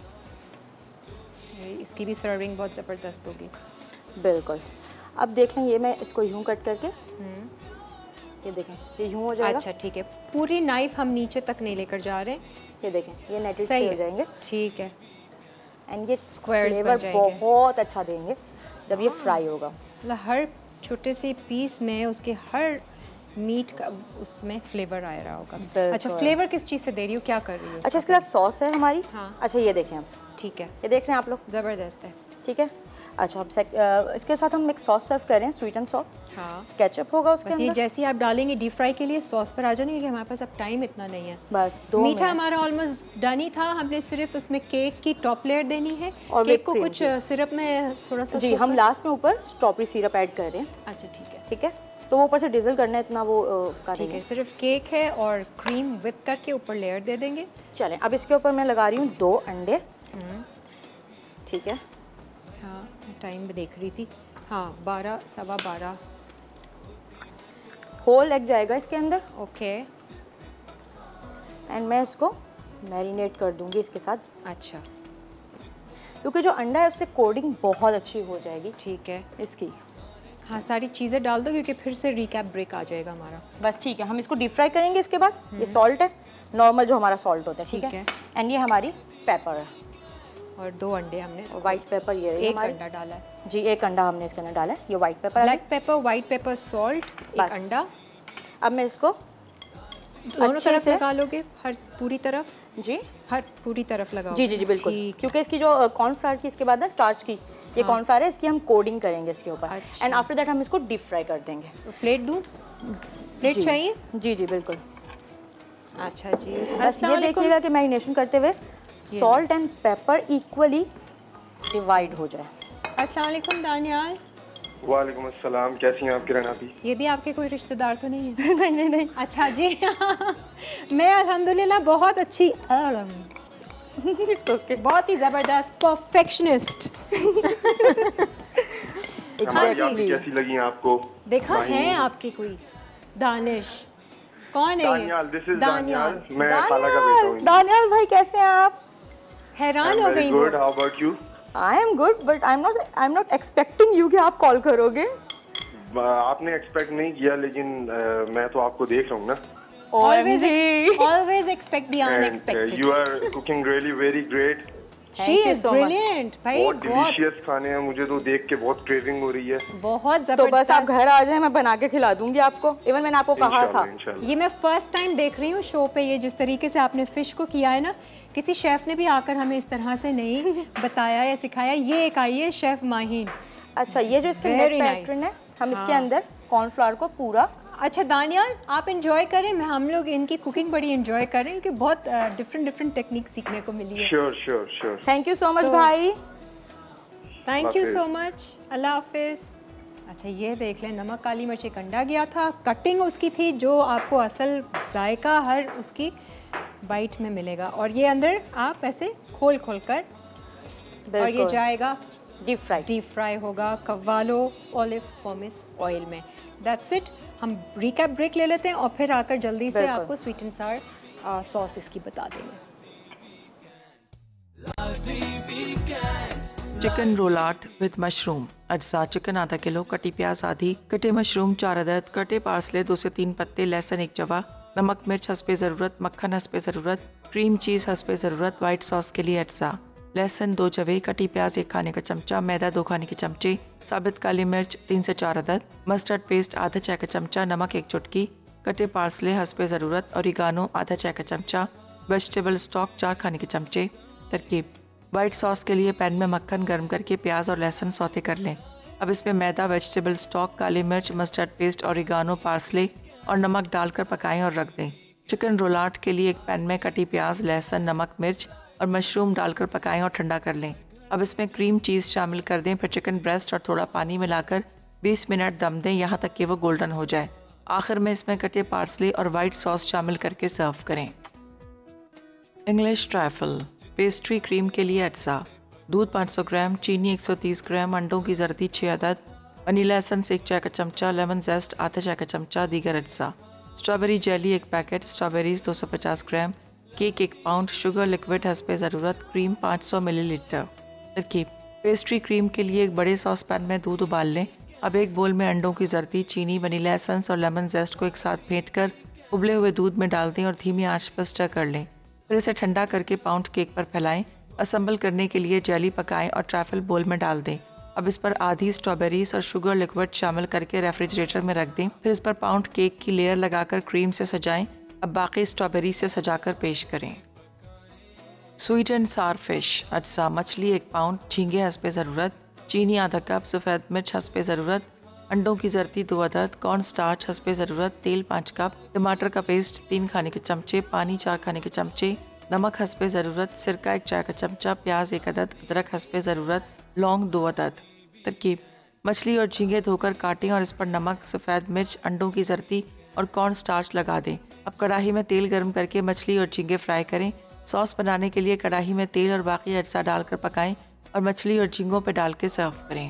इसकी भी सर्विंग बहुत ज़बरदस्त होगी। बिल्कुल। अब देख लें, ये मैं इसको यूं कट करके, ये देखें ये यूं हो जाएगा। अच्छा ठीक है, पूरी नाइफ हम नीचे तक नहीं लेकर जा रहे, ये देखें ये नेटेड सही से हो है। जाएंगे। ठीक है, एंड ये स्क्वायर्स बन फ्लेवर जाएंगे। बहुत अच्छा देंगे जब ये फ्राई होगा। मतलब हर छोटे से पीस में उसके हर मीट का उसमें फ्लेवर आ रहा होगा। बिल्कुल। अच्छा, फ्लेवर किस चीज़ से दे रही हो, क्या कर रही हो? अच्छा, इसके साथ सॉस है हमारी। हाँ। अच्छा ये देखें आप, ठीक है, ये देख रहे हैं आप लोग, ज़बरदस्त है। ठीक है। अच्छा अब सेक- अ, इसके साथ हम एक सॉस सर्व कर रहे हैं, स्वीट एंड सॉल्ट। हाँ, केचप होगा उसके बस ये अंदर। जैसे ही आप डालेंगे डीप फ्राई के लिए सॉस पर आ जाने, क्योंकि हमारे पास अब टाइम इतना नहीं है। बस दो मीठा मिनट। हमारा ऑलमोस्ट डन ही था, हमने सिर्फ उसमें केक की टॉप लेयर देनी है, और केक whipped को cream कुछ की। सिरप में थोड़ा सा जी, soak हम कर- लास्ट में ऊपर स्ट्रॉबेरी सिरप ऐड कर रहे हैं। अच्छा ठीक है, ठीक है, तो वो ऊपर से डिजल करना है, इतना वो अ, उसका ठीक नहीं है, सिर्फ केक है और क्रीम विप करके ऊपर लेयर दे देंगे। चलें, अब इसके ऊपर मैं लगा रही हूँ दो अंडे। ठीक है, हाँ, मैं टाइम देख रही थी, हाँ बारह सवा बारह। होल एग जाएगा इसके अंदर, ओके, एंड मैं इसको मैरिनेट कर दूंगी इसके साथ, अच्छा क्योंकि जो अंडा है उससे कोडिंग बहुत अच्छी हो जाएगी ठीक है। इसकी। हाँ, सारी चीज़ें डाल दो क्योंकि फिर से रिकैप ब्रेक आ जाएगा हमारा। बस ठीक है, हम इसको डीप फ्राई करेंगे। इसके बाद ये सॉल्ट है, नॉर्मल जो हमारा सॉल्ट होता है, ठीक ठीक है, है। एंड ये हमारी पेपर है, और दो अंडे हमने, वाइट पेपर ये रही एक हमारी। अंडा डाला है, जी, एक अंडा हमने इसके अंदर डाला है, ये वाइट पेपर है। Black pepper, white pepper, salt, एक बस। अंडा। अब मैं इसको दोनों अच्छे तरफ से- लगा लोगे, हर पूरी तरफ, जी हर पूरी तरफ लगाओ। जी जी जी बिल्कुल, ठीक, क्योंकि इसकी जो कॉर्नफ्लावर की इसके बाद ना स्टार्च की ये हाँ। कॉर्नफ्लावर है, इसकी हम कोडिंग करेंगे इसके ऊपर, अच्छा। एंड आफ्टर दैट हम इसको डीप फ्राई कर देंगे। प्लेट दूँ, प्लेट जी। चाहिए? जी जी बिल्कुल। अच्छा जी, बस अस्सलाम ये वालेकुम। देखिएगा कि मैरिनेशन करते हुए salt and pepper equally divide हो जाए। अस्सलाम वालेकुम दानियाल। वालेकुम अस्सलाम, कैसी हैं आप किरण आपी? ये भी आपके कोई रिश्तेदार तो नहीं है? नहीं नहीं नहीं, अच्छा जी मैं अल्हम्दुलिल्लाह बहुत अच्छी, इट्स ओके। बहुत ही ज़बरदस्त परफेक्शनिस्ट। हमारी जी। आपी कैसी लगी आपको? देखा माही? है आपकी कोई दानिश? कौन है ये? Daniyal, this is Daniyal. मैं खाला का बेटा दानियाल, हूँ। दानियाल भाई कैसे हैं आप? हैरान हो गई वो। Good, how about you? I am good, but I am not I am not expecting you कि आप कॉल करोगे। आपने एक्सपेक्ट नहीं किया, लेकिन uh, मैं तो आपको देख रहा हूँ ना। Always, O M G. always expect the and unexpected. You are cooking really very great. She Thank you is so much. brilliant, भाई बहुत बहुत डिलीशियस खाने हैं, मुझे तो देख के बहुत क्रेविंग हो रही है। बहुत तो बस आप जबरदस्त। घर आ जाएं, मैं बना के खिला दूंगी आपको। इवन मैंने आपको कहा था। इंशाल्लाह, इंशाल्लाह। ये मैं फर्स्ट टाइम देख रही हूँ शो पे, ये जिस तरीके से आपने फिश को किया है ना, किसी शेफ ने भी आकर हमें इस तरह से नहीं बताया या सिखाया। ये एक आई है शेफ माहीन। अच्छा, ये जो इसके Very नेक nice. पैटर्न है, हम इसके हाँ। अंदर कॉर्नफ्लावर को पूरा। अच्छा दानियाल, आप इंजॉय करें, मैं हम लोग इनकी कुकिंग बड़ी इंजॉय कर रहे हैं क्योंकि बहुत डिफरेंट डिफरेंट टेक्निक सीखने को मिली है। Sure sure sure. Thank you so much So- भाई। थैंक यू हाफिज। सो मच, अल्लाह हाफिज। अच्छा ये देख लें, नमक काली मिर्च एक अंडा गया था, कटिंग उसकी थी जो आपको असल जायका हर उसकी बाइट में मिलेगा, और ये अंदर आप ऐसे खोल खोल कर, और ये जाएगा डीप फ्राई। डीप फ्राई होगा कव्वालो ऑलिव पोमेस ऑयल में। That's it. हम रिकैप ब्रेक ले लेते हैं और फिर आकर जल्दी से बिल्कुल। आपको स्वीट एंड सार सॉस इसकी बता देंगे। Chicken roulade with mushroom. अज्जा चिकन आधा किलो, कटी प्याज आधी, कटे मशरूम चार अदद, कटे पार्सले दो से तीन पत्ते, लहसुन एक जवा, नमक मिर्च हस्बे ज़रूरत, मक्खन हस्बे ज़रूरत, क्रीम चीज़ हस्बे ज़रूरत, वाइट सॉस के लिए अज्जा, लहसुन दो जवे, कटी प्याज एक खाने का चमचा, मैदा दो खाने के चमचे, साबित काली मिर्च तीन से चार अदद, मस्टर्ड पेस्ट आधा चाय का चमचा, नमक एक चुटकी, कटे पार्सले हस्बे ज़रूरत, ओरिगानो आधा चाय का चमचा, वेजिटेबल स्टॉक चार खाने के चमचे। तरकीब: वाइट सॉस के लिए पैन में मक्खन गर्म करके प्याज और लहसुन सौते कर लें। अब इसमें मैदा, वेजिटेबल स्टॉक, काली मिर्च, मस्टर्ड पेस्ट, ओरिगानो, पार्सले और नमक डालकर पकाएं और रख दें। चिकन रोलाट के लिए एक पैन में कटी प्याज, लहसुन, नमक, मिर्च और मशरूम डालकर पकाएं और ठंडा कर लें। अब इसमें क्रीम चीज़ शामिल कर दें, फिर चिकन ब्रेस्ट और थोड़ा पानी मिलाकर बीस मिनट दम दें यहाँ तक कि वो गोल्डन हो जाए। आखिर में इसमें कटे पार्सले और वाइट सॉस शामिल करके सर्व करें। इंग्लिश ट्राइफल पेस्ट्री क्रीम के लिए अज्जा: दूध पाँच सौ ग्राम, चीनी एक सौ तीस ग्राम, अंडों की जर्दी छः अदद, वनीला एसेंस एक चाय का चमचा, लेमन जेस्ट आधा चाय का चमचा, दीगर अज्जा। स्ट्रॉबेरी जेली एक पैकेट, स्ट्रॉबेरीज दो सौ पचास ग्राम, केक एक पाउंड, शुगर लिक्विड हस्बे ज़रूरत, क्रीम पाँच सौ मिलीलीटर। तरकीब: पेस्ट्री क्रीम के लिए एक बड़े सॉस पैन में दूध उबाल लें। अब एक बोल में अंडों की जर्दी, चीनी, वनीला एसेंस और लेमन जेस्ट को एक साथ फेंट कर उबले हुए दूध में डाल दें और धीमी आंच पर स्टर कर लें। फिर इसे ठंडा करके पाउंड केक पर फैलाएं। असम्बल करने के लिए जेली पकाएं और ट्रैफल बोल में डाल दें। अब इस पर आधी स्ट्रॉबेरीज और शुगर लिक्विड शामिल करके रेफ्रिजरेटर में रख दें। फिर इस पर पाउंड केक की लेयर लगाकर क्रीम से सजाएं। अब बाकी स्ट्रॉबेरी से सजाकर पेश करें। स्वीट एंड सार फिश अज्जा: मछली एक पाउंड, झींगे हस्बे ज़रूरत, चीनी आधा कप, सफ़ेद मिर्च हस्बे ज़रूरत, अंडों की जर्दी दो अदद, कॉर्न स्टार्च हस्बे ज़रूरत, तेल पाँच कप, टमाटर का पेस्ट तीन खाने के चमचे, पानी चार खाने के चमचे, नमक हस्बे ज़रूरत, सिरका एक चाय का चमचा, प्याज एक अदद, अदरक हस्बे ज़रूरत, लौंग दो अदद। तरकीब: मछली और झींगे धोकर काटें और इस पर नमक, सफ़ेद मिर्च, अंडों की जर्दी और कॉर्न स्टार्च लगा दें। अब कढ़ाई में तेल गर्म करके मछली और झींगे फ्राई करें। सॉस बनाने के लिए कढ़ाई में तेल और बाकी अज्जा डालकर पकाएं और मछली और झींगों पर डाल के सर्व करें।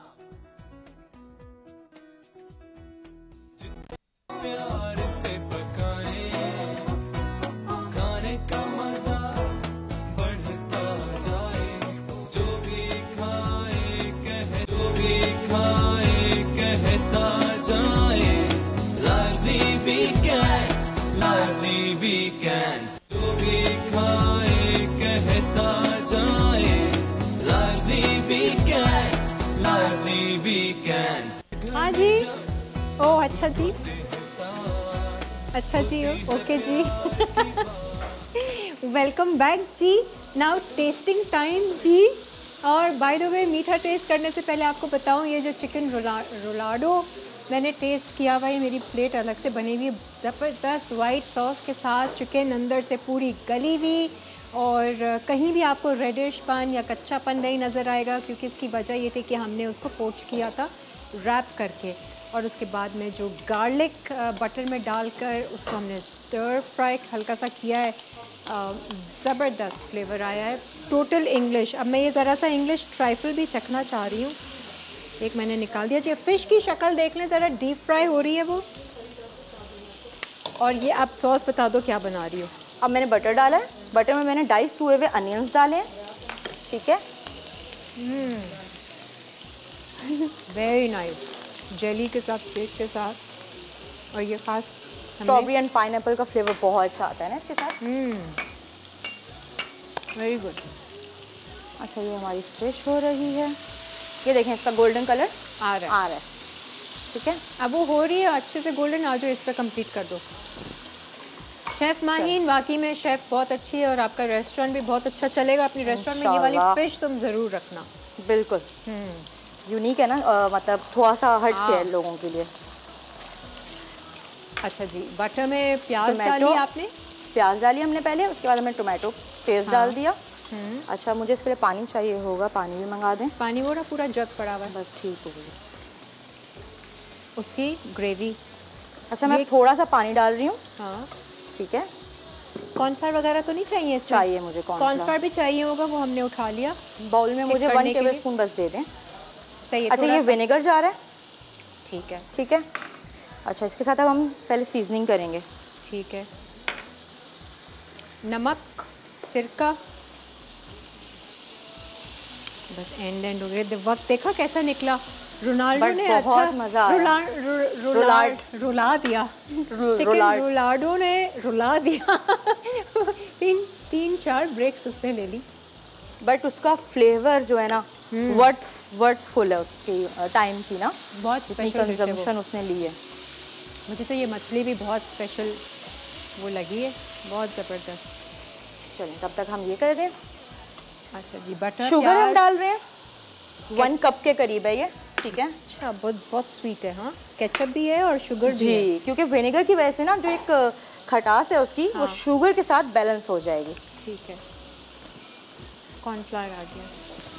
प्यार से पकाएं, खाने का मजा बढ़ता जाए। जो भी खाए कहे, जो भी खाए कहता जाए। Lively weekends, lively weekends. जो भी खाए कहता जाए। Lively weekends, lively weekends. हाँ जी। ओ अच्छा जी, अच्छा जी, ओके जी। वेलकम बैक जी। नाउ टेस्टिंग टाइम जी। और बाय द वे मीठा टेस्ट करने से पहले आपको बताऊं, ये जो चिकन रोला रोलाडो मैंने टेस्ट किया हुआ है, मेरी प्लेट अलग से बनी हुई, ज़बरदस्त वाइट सॉस के साथ, चिकन अंदर से पूरी गली हुई और कहीं भी आपको रेडिशपन या कच्चापन नहीं नज़र आएगा, क्योंकि इसकी वजह ये थी कि हमने उसको पोच किया था रैप करके, और उसके बाद में जो गार्लिक बटर में डालकर उसको हमने स्टर फ्राई हल्का सा किया है। ज़बरदस्त फ्लेवर आया है, टोटल इंग्लिश। अब मैं ये ज़रा सा इंग्लिश ट्राइफल भी चखना चाह रही हूँ। एक मैंने निकाल दिया जी। फ़िश की शक्ल देख लें ज़रा, डीप फ्राई हो रही है वो। और ये आप सॉस बता दो क्या बना रही हो। अब मैंने बटर डाला है, बटर में मैंने डाइस हुए हुए अनियंस डाले हैं, ठीक है। वेरी नाइस, जेली के साथ, केक के साथ, और ये खास स्ट्रॉबेरी एंड पाइनएप्पल का फ्लेवर बहुत अच्छा आता है ना इसके साथ। Very good. अच्छा, ये हमारी फिश हो रही है, ये देखें इसका गोल्डन कलर आ रहा है, आ रहा है, ठीक है। अब वो हो रही है अच्छे से गोल्डन। आ जाओ, इस पर कंप्लीट कर दो। शेफ़ माहीन वाकई में शेफ़ बहुत अच्छी है और आपका रेस्टोरेंट भी बहुत अच्छा चलेगा। अपनी रेस्टोरेंट में ये वाली फ़िश तुम ज़रूर रखना। बिल्कुल यूनिक है ना, आ, मतलब थोड़ा सा हट के है लोगों के लिए। अच्छा जी, बटर में प्याज डाली आपने? प्याज डाली हमने पहले, उसके बाद हमने टोमेटो पेस्ट डाल दिया। अच्छा, मुझे इसके लिए पानी चाहिए होगा, पानी भी मंगा दें। पानी वो पूरा जग पड़ा हुआ है, बस ठीक हो गई उसकी ग्रेवी। अच्छा, मैं थोड़ा सा पानी डाल रही हूँ। हाँ ठीक है। कॉर्नफ्लावर वगैरह तो नहीं चाहिए इसमें? चाहिए मुझे कॉर्नफ्लावर भी चाहिए होगा, वो हमने उठा लिया। बाउल में मुझे वन टेबल स्पून बस दे दें। सही है। अच्छा, ये विनेगर जा रहा है, ठीक है ठीक है। अच्छा, इसके साथ अब हम पहले सीजनिंग करेंगे। ठीक है। नमक, सिरका, बस एंड एंड हो गए। वक्त देखा कैसा निकला। रोनाल्डो ने अच्छा मजा रुला रुला रुला दिया, चिकन रोनाल्डो ने रुला दिया। तीन तीन चार ब्रेक्स उसने ले ली, बट उसका फ्लेवर जो है ना वर्थ वर्थफुल है, उसकी टाइम की ना बहुत स्पेशल कंजम्पशन उसने ली है। मुझे तो ये मछली भी बहुत स्पेशल वो लगी है, बहुत ज़बरदस्त। चलिए, तब तक हम ये कर दें। अच्छा जी, बटर शुगर हम डाल रहे हैं, वन कप के करीब है ये, ठीक है। अच्छा, बहुत बहुत स्वीट है। हाँ, केचप भी है और शुगर भी है। जी, क्योंकि विनेगर की वजह से ना जो एक खटास है उसकी, हाँ, वो शुगर के साथ बैलेंस हो जाएगी। ठीक है। कॉर्नफ्लावर आ गया,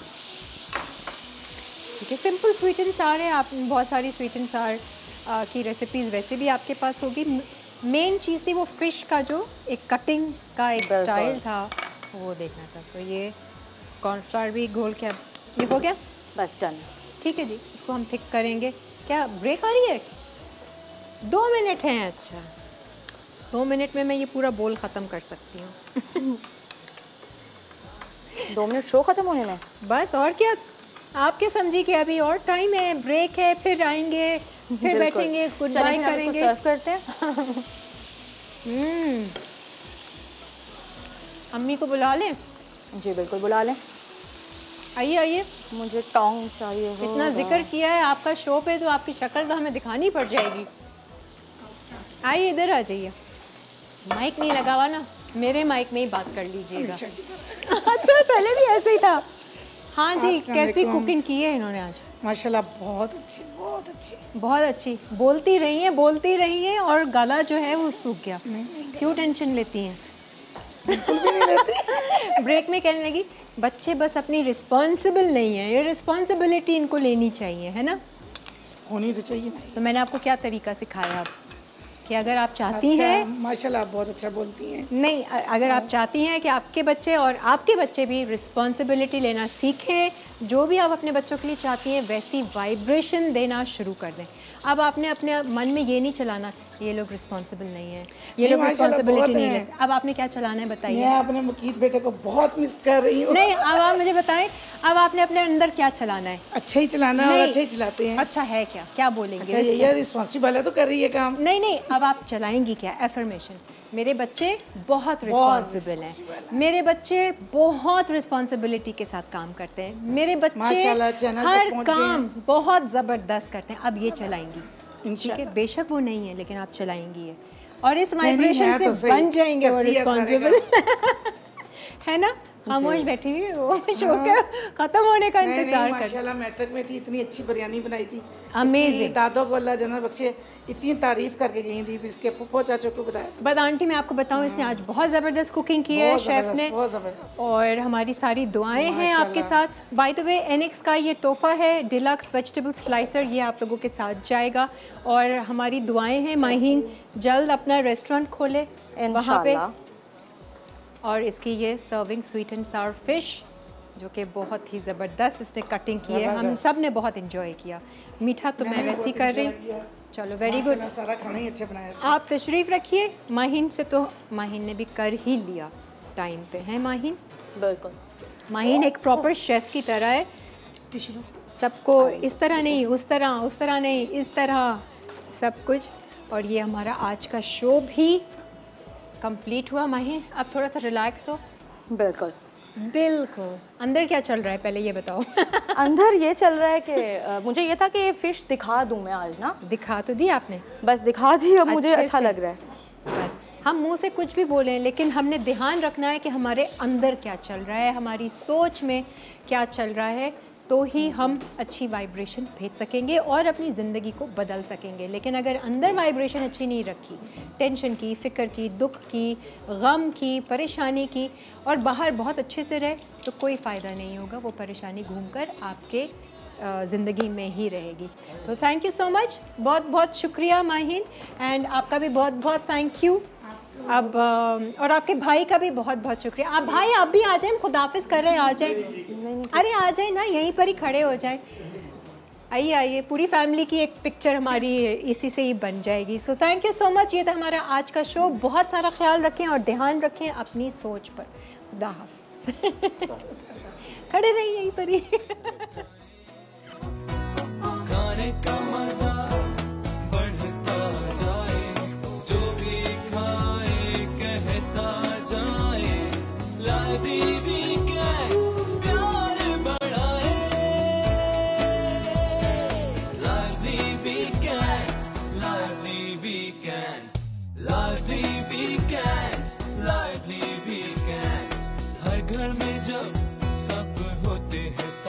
ठीक है। सिंपल स्वीट एंड सार है। आप बहुत सारी स्वीट एंड सार की रेसिपीज़ वैसे भी आपके पास होगी। मेन चीज़ थी वो फ़िश का जो एक कटिंग का एक स्टाइल था, वो देखना था। तो ये कॉर्नफ्लावर भी घोल के अब ये हो गया, बस डन। ठीक है जी। इसको हम थिक करेंगे। क्या ब्रेक आ रही है? दो मिनट हैं। अच्छा, दो मिनट में मैं ये पूरा बोल ख़त्म कर सकती हूँ। दो मिनट शो ख़त्म होने में बस, और क्या। आपके समझी कि अभी और टाइम है, ब्रेक है, फिर आएंगे, फिर बैठेंगे, गुड बाय करेंगे। सर्व करते हैं। हम्म, अम्मी को बुला लें? जी बिल्कुल बुला लें। आइए आइए। मुझे टोंग चाहिए। इतना जिक्र किया है आपका शो पे, तो आपकी शक्ल तो हमें दिखानी पड़ जाएगी। आइए इधर आ जाइए। माइक नहीं लगा हुआ ना, मेरे माइक में ही बात कर लीजिएगा। अच्छा, पहले भी ऐसे ही था। हाँ जी, कैसी कुकिंग की है इन्होंने आज? माशाल्लाह बहुत अच्छी, बहुत अच्छी, बहुत अच्छी। बोलती रही हैं, बोलती रही हैं, और गला जो है वो सूख गया। क्यों टेंशन लेती हैं? बिल्कुल भी नहीं लेती। ब्रेक में कहने लगी बच्चे बस अपनी रिस्पॉन्सिबल नहीं है, ये रिस्पॉन्सिबिलिटी इनको लेनी चाहिए, है ना? होनी तो चाहिए। तो मैंने आपको क्या तरीका सिखाया आप कि अगर आप चाहती अच्छा, हैं, माशाल्लाह बहुत अच्छा बोलती हैं। नहीं, अगर आप चाहती हैं कि आपके बच्चे और आपके बच्चे भी रिस्पॉन्सिबिलिटी लेना सीखें, जो भी आप अपने बच्चों के लिए चाहती हैं वैसी वाइब्रेशन देना शुरू कर दें। अब आपने अपने मन में ये नहीं चलाना ये लोग रिस्पॉन्सिबल नहीं है, ये लोग रिस्पॉन्सिबिलिटी नहीं लेते। अब आपने क्या चलाना है बताइए? मैं अपने मुकीत बेटे को बहुत मिस कर रही हूँ। नहीं, अब आप मुझे बताएं, अब आपने अपने अंदर क्या चलाना है? अच्छा ही चलाना है, और अच्छा ही चलाते हैं। अच्छा है क्या? क्या बोलेंगे? अच्छा, ये रिस्पॉन्सिबल है तो कर रही है काम। नहीं नहीं, अब आप चलाएंगी क्या? एफर्मेशन, मेरे बच्चे बहुत रिस्पॉन्सिबल हैं, मेरे बच्चे बहुत रिस्पॉन्सिबिलिटी के साथ काम करते हैं, मेरे बच्चे हर काम बहुत ज़बरदस्त करते हैं। अब ये चलाएंगी, ठीक है? बेशक वो नहीं है, लेकिन आप चलाएंगी है, और इस वाइब्रेशन से तो बन जाएंगे वो रिस्पॉन्सिबल। है ना? खामोश बैठी हुई वो शो के खत्म होने का इंतजार कर। माशाल्लाह मैट्रिक में थी, इतनी अच्छी बिरयानी बनाई थी, अमेजिंग। दादों को अल्लाह जन्नत बख्शे, इतनी तारीफ करके गई थी, इसके फूफो चाचों को बताया। बट आंटी मैं आपको बताऊं, इसने आज बहुत ज़बरदस्त कुकिंग की है शेफ ने, और हमारी सारी दुआएं हैं आपके साथ। बाय द वे, एनेक्स का ये तोहफा है डिलक्स वेजिटेबल स्लाइसर, ये आप लोगों के साथ जाएगा, और हमारी दुआएं हैं माहीन जल्द अपना रेस्टोरेंट खोले वहाँ पे, और इसकी ये serving sweet and sour fish जो कि बहुत ही ज़बरदस्त इसने कटिंग की है, हम सब ने बहुत इंजॉय किया। मीठा तो मैं वैसे ही कर रही हूँ। चलो, वेरी गुड, सारा खाना ही अच्छा बनाया। आप तशरीफ़ रखिए। माहीन से तो माहीन ने भी कर ही लिया टाइम पे, है माहीन? बिल्कुल, माहीन एक प्रॉपर शेफ़ की तरह है, सबको इस तरह नहीं, उस तरह, उस तरह नहीं, इस तरह सब कुछ। और ये हमारा आज का शो भी कंप्लीट हुआ। माही, अब थोड़ा सा रिलैक्स हो। बिल्कुल बिल्कुल। अंदर क्या चल रहा है पहले ये बताओ? अंदर ये चल रहा है कि आ, मुझे ये था कि ये फ़िश दिखा दूं मैं आज ना। दिखा तो दी आपने? बस दिखा दी, अब मुझे अच्छा लग रहा है। बस हम मुंह से कुछ भी बोलें, लेकिन हमने ध्यान रखना है कि हमारे अंदर क्या चल रहा है, हमारी सोच में क्या चल रहा है, तो ही हम अच्छी वाइब्रेशन भेज सकेंगे और अपनी ज़िंदगी को बदल सकेंगे। लेकिन अगर अंदर वाइब्रेशन अच्छी नहीं रखी, टेंशन की, फ़िक्र की, दुख की, गम की, परेशानी की, और बाहर बहुत अच्छे से रहे, तो कोई फ़ायदा नहीं होगा। वो परेशानी घूमकर आपके ज़िंदगी में ही रहेगी। तो थैंक यू सो मच, बहुत बहुत शुक्रिया माहीन, एंड आपका भी बहुत बहुत थैंक यू। अब और आपके भाई का भी बहुत बहुत शुक्रिया। आप भाई आप भी आ जाएं, हम खुदाफिज कर रहे हैं, आ जाएं। अरे आ जाए ना, यहीं पर ही खड़े हो जाए। आइए आइए, पूरी फैमिली की एक पिक्चर हमारी इसी से ही बन जाएगी। So thank you so much. ये था हमारा आज का शो। बहुत सारा ख्याल रखें और ध्यान रखें अपनी सोच पर। खुदा हाफ़िज़। खड़े रहिए यहीं पर ही। खाने का मजा बढ़ता जाए, जो भी खाए कहता जाए, लादी वीकेंड्स प्यार बढ़ाए, लादी वीकेंड्स, लादी वीकेंड्स, लादी वीकेंड्स।